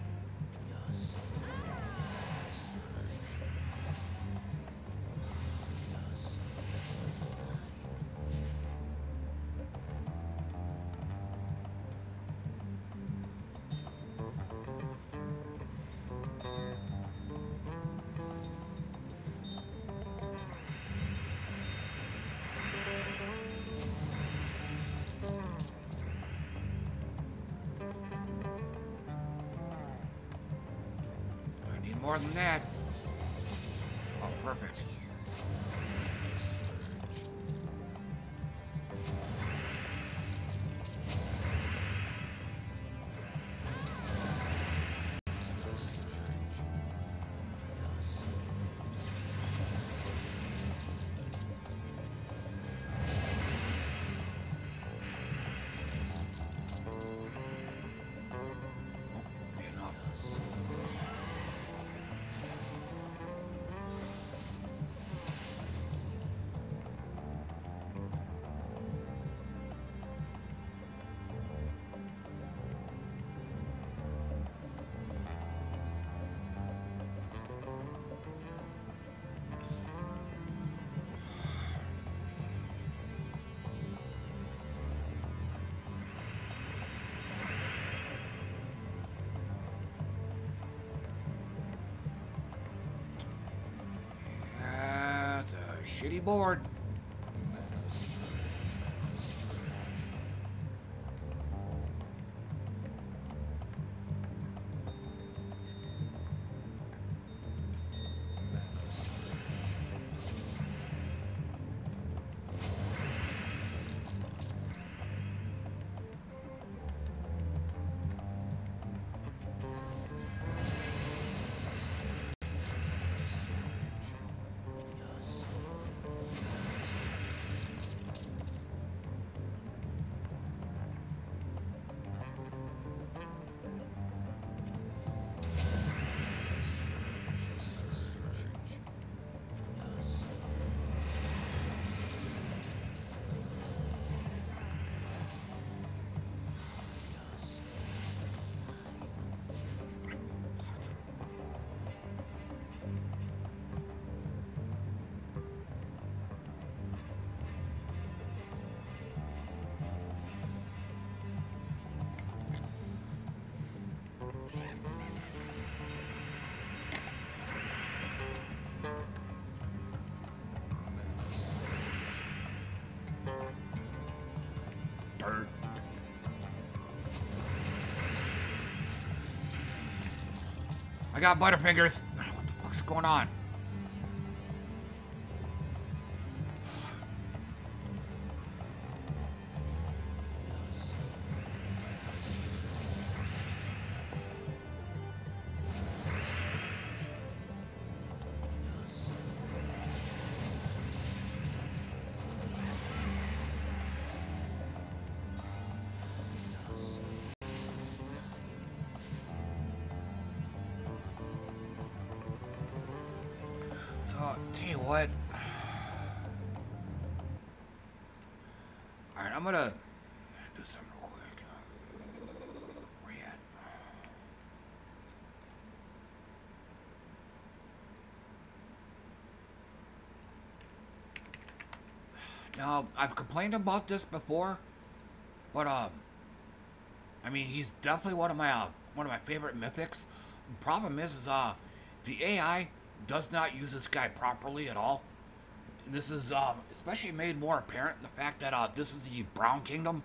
More than that. Oh, perfect. Shitty board. I got Butterfingers. What the fuck's going on? So, tell you what. Alright, I'm gonna do something real quick. Where you at? Now, I've complained about this before, but I mean, he's definitely one of my favorite mythics. The problem is the AI does not use this guy properly at all. This is especially made more apparent in the fact that this is the Brown Kingdom.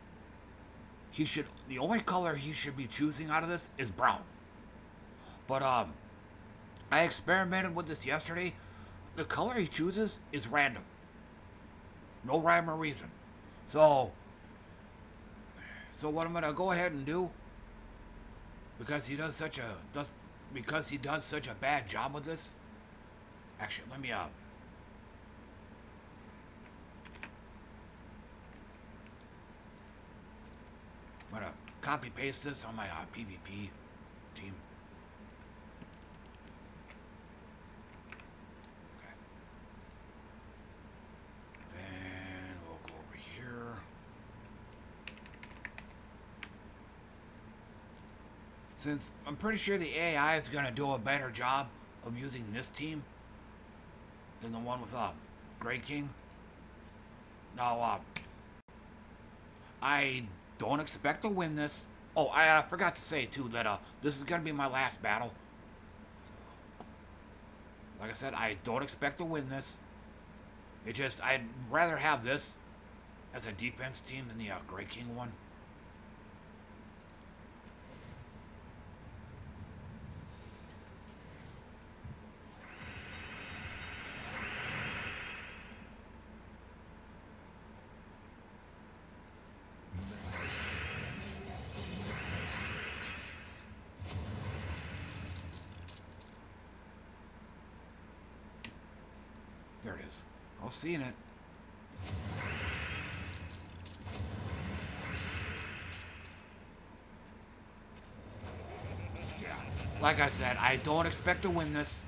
The only color he should be choosing out of this is brown. But I experimented with this yesterday. The color he chooses is random. No rhyme or reason. So what I'm gonna go ahead and do, because he does such a bad job with this. Actually, let me I'm gonna copy paste this on my PvP team. Okay. Then we'll go over here. Since I'm pretty sure the AI is gonna do a better job of using this team than the one with Grey King. Now I don't expect to win this. Oh, I forgot to say too that this is gonna be my last battle. So, like I said, I don't expect to win this. It just I'd rather have this as a defense team than the Grey King one. There it is. I was seeing it. Yeah. Like I said, I don't expect to win this.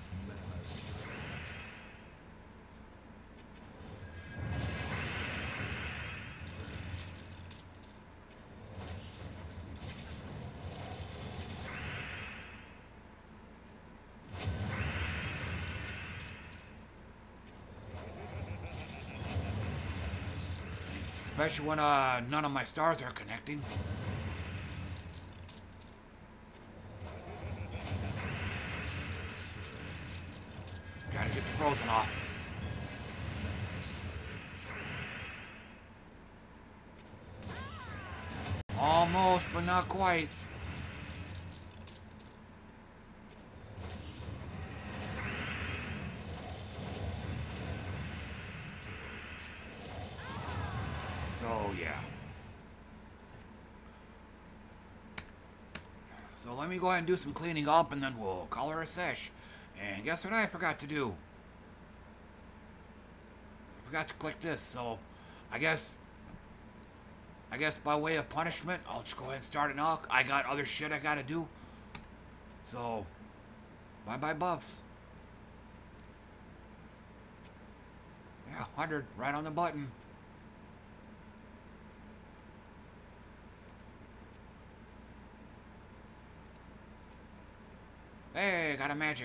Especially when none of my stars are connecting. Gotta get the frozen off. Almost, but not quite. So, yeah. So let me go ahead and do some cleaning up and then we'll call her a sesh. And guess what I forgot to do? I forgot to click this, so I guess by way of punishment, I'll just go ahead and start it now. I got other shit I gotta do. So, bye-bye buffs. Yeah, 100, right on the button. Hey, got a magic.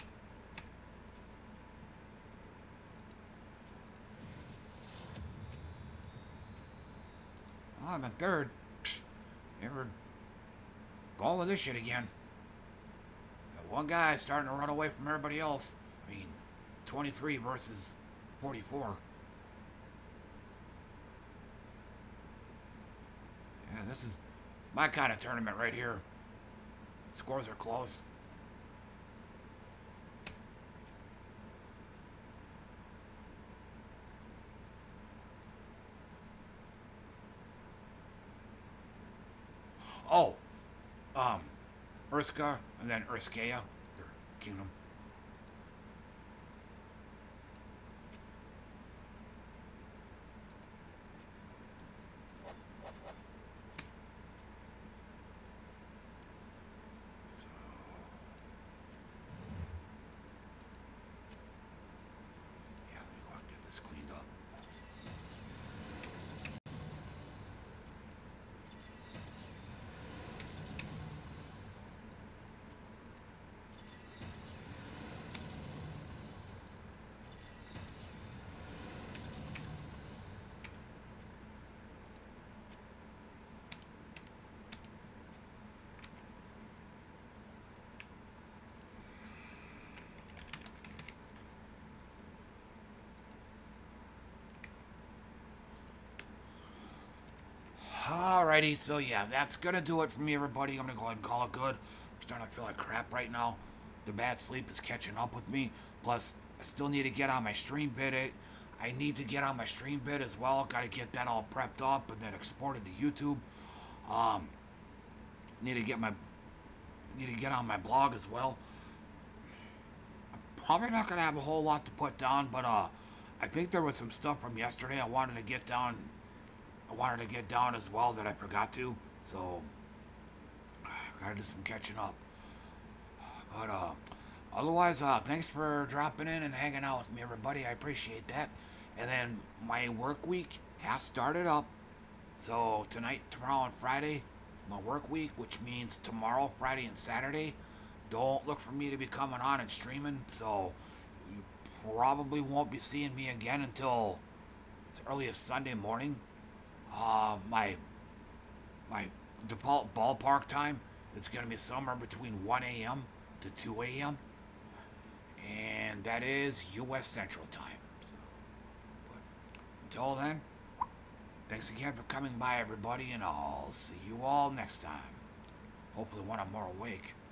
Oh, I'm in third. Psh, never going with this shit again. That one guy starting to run away from everybody else. I mean, 23 versus 44. Yeah, this is my kind of tournament right here. Scores are close. Oh, um, Urska and then Urskea, their kingdom. So, yeah, let me go out and get this cleaned up. Alrighty, so yeah, that's gonna do it for me, everybody. I'm gonna go ahead and call it good. I'm starting to feel like crap right now. The bad sleep is catching up with me. Plus, I still need to get on my stream vid. I need to get on my stream vid as well. Gotta get that all prepped up and then exported to YouTube. Um, need to get on my blog as well. Probably not gonna have a whole lot to put down, but I think there was some stuff from yesterday I wanted to get down. I wanted to get down as well that I forgot to, so gotta do some catching up. But otherwise, thanks for dropping in and hanging out with me, everybody. I appreciate that. And then my work week has started up. So tonight, tomorrow, and Friday is my work week, which means tomorrow, Friday, and Saturday. Don't look for me to be coming on and streaming. So you probably won't be seeing me again until as early as Sunday morning. My default ballpark time is going to be somewhere between 1 a.m. to 2 a.m. And that is U.S. Central Time. So, but until then, thanks again for coming by, everybody, and I'll see you all next time. Hopefully when I'm more awake.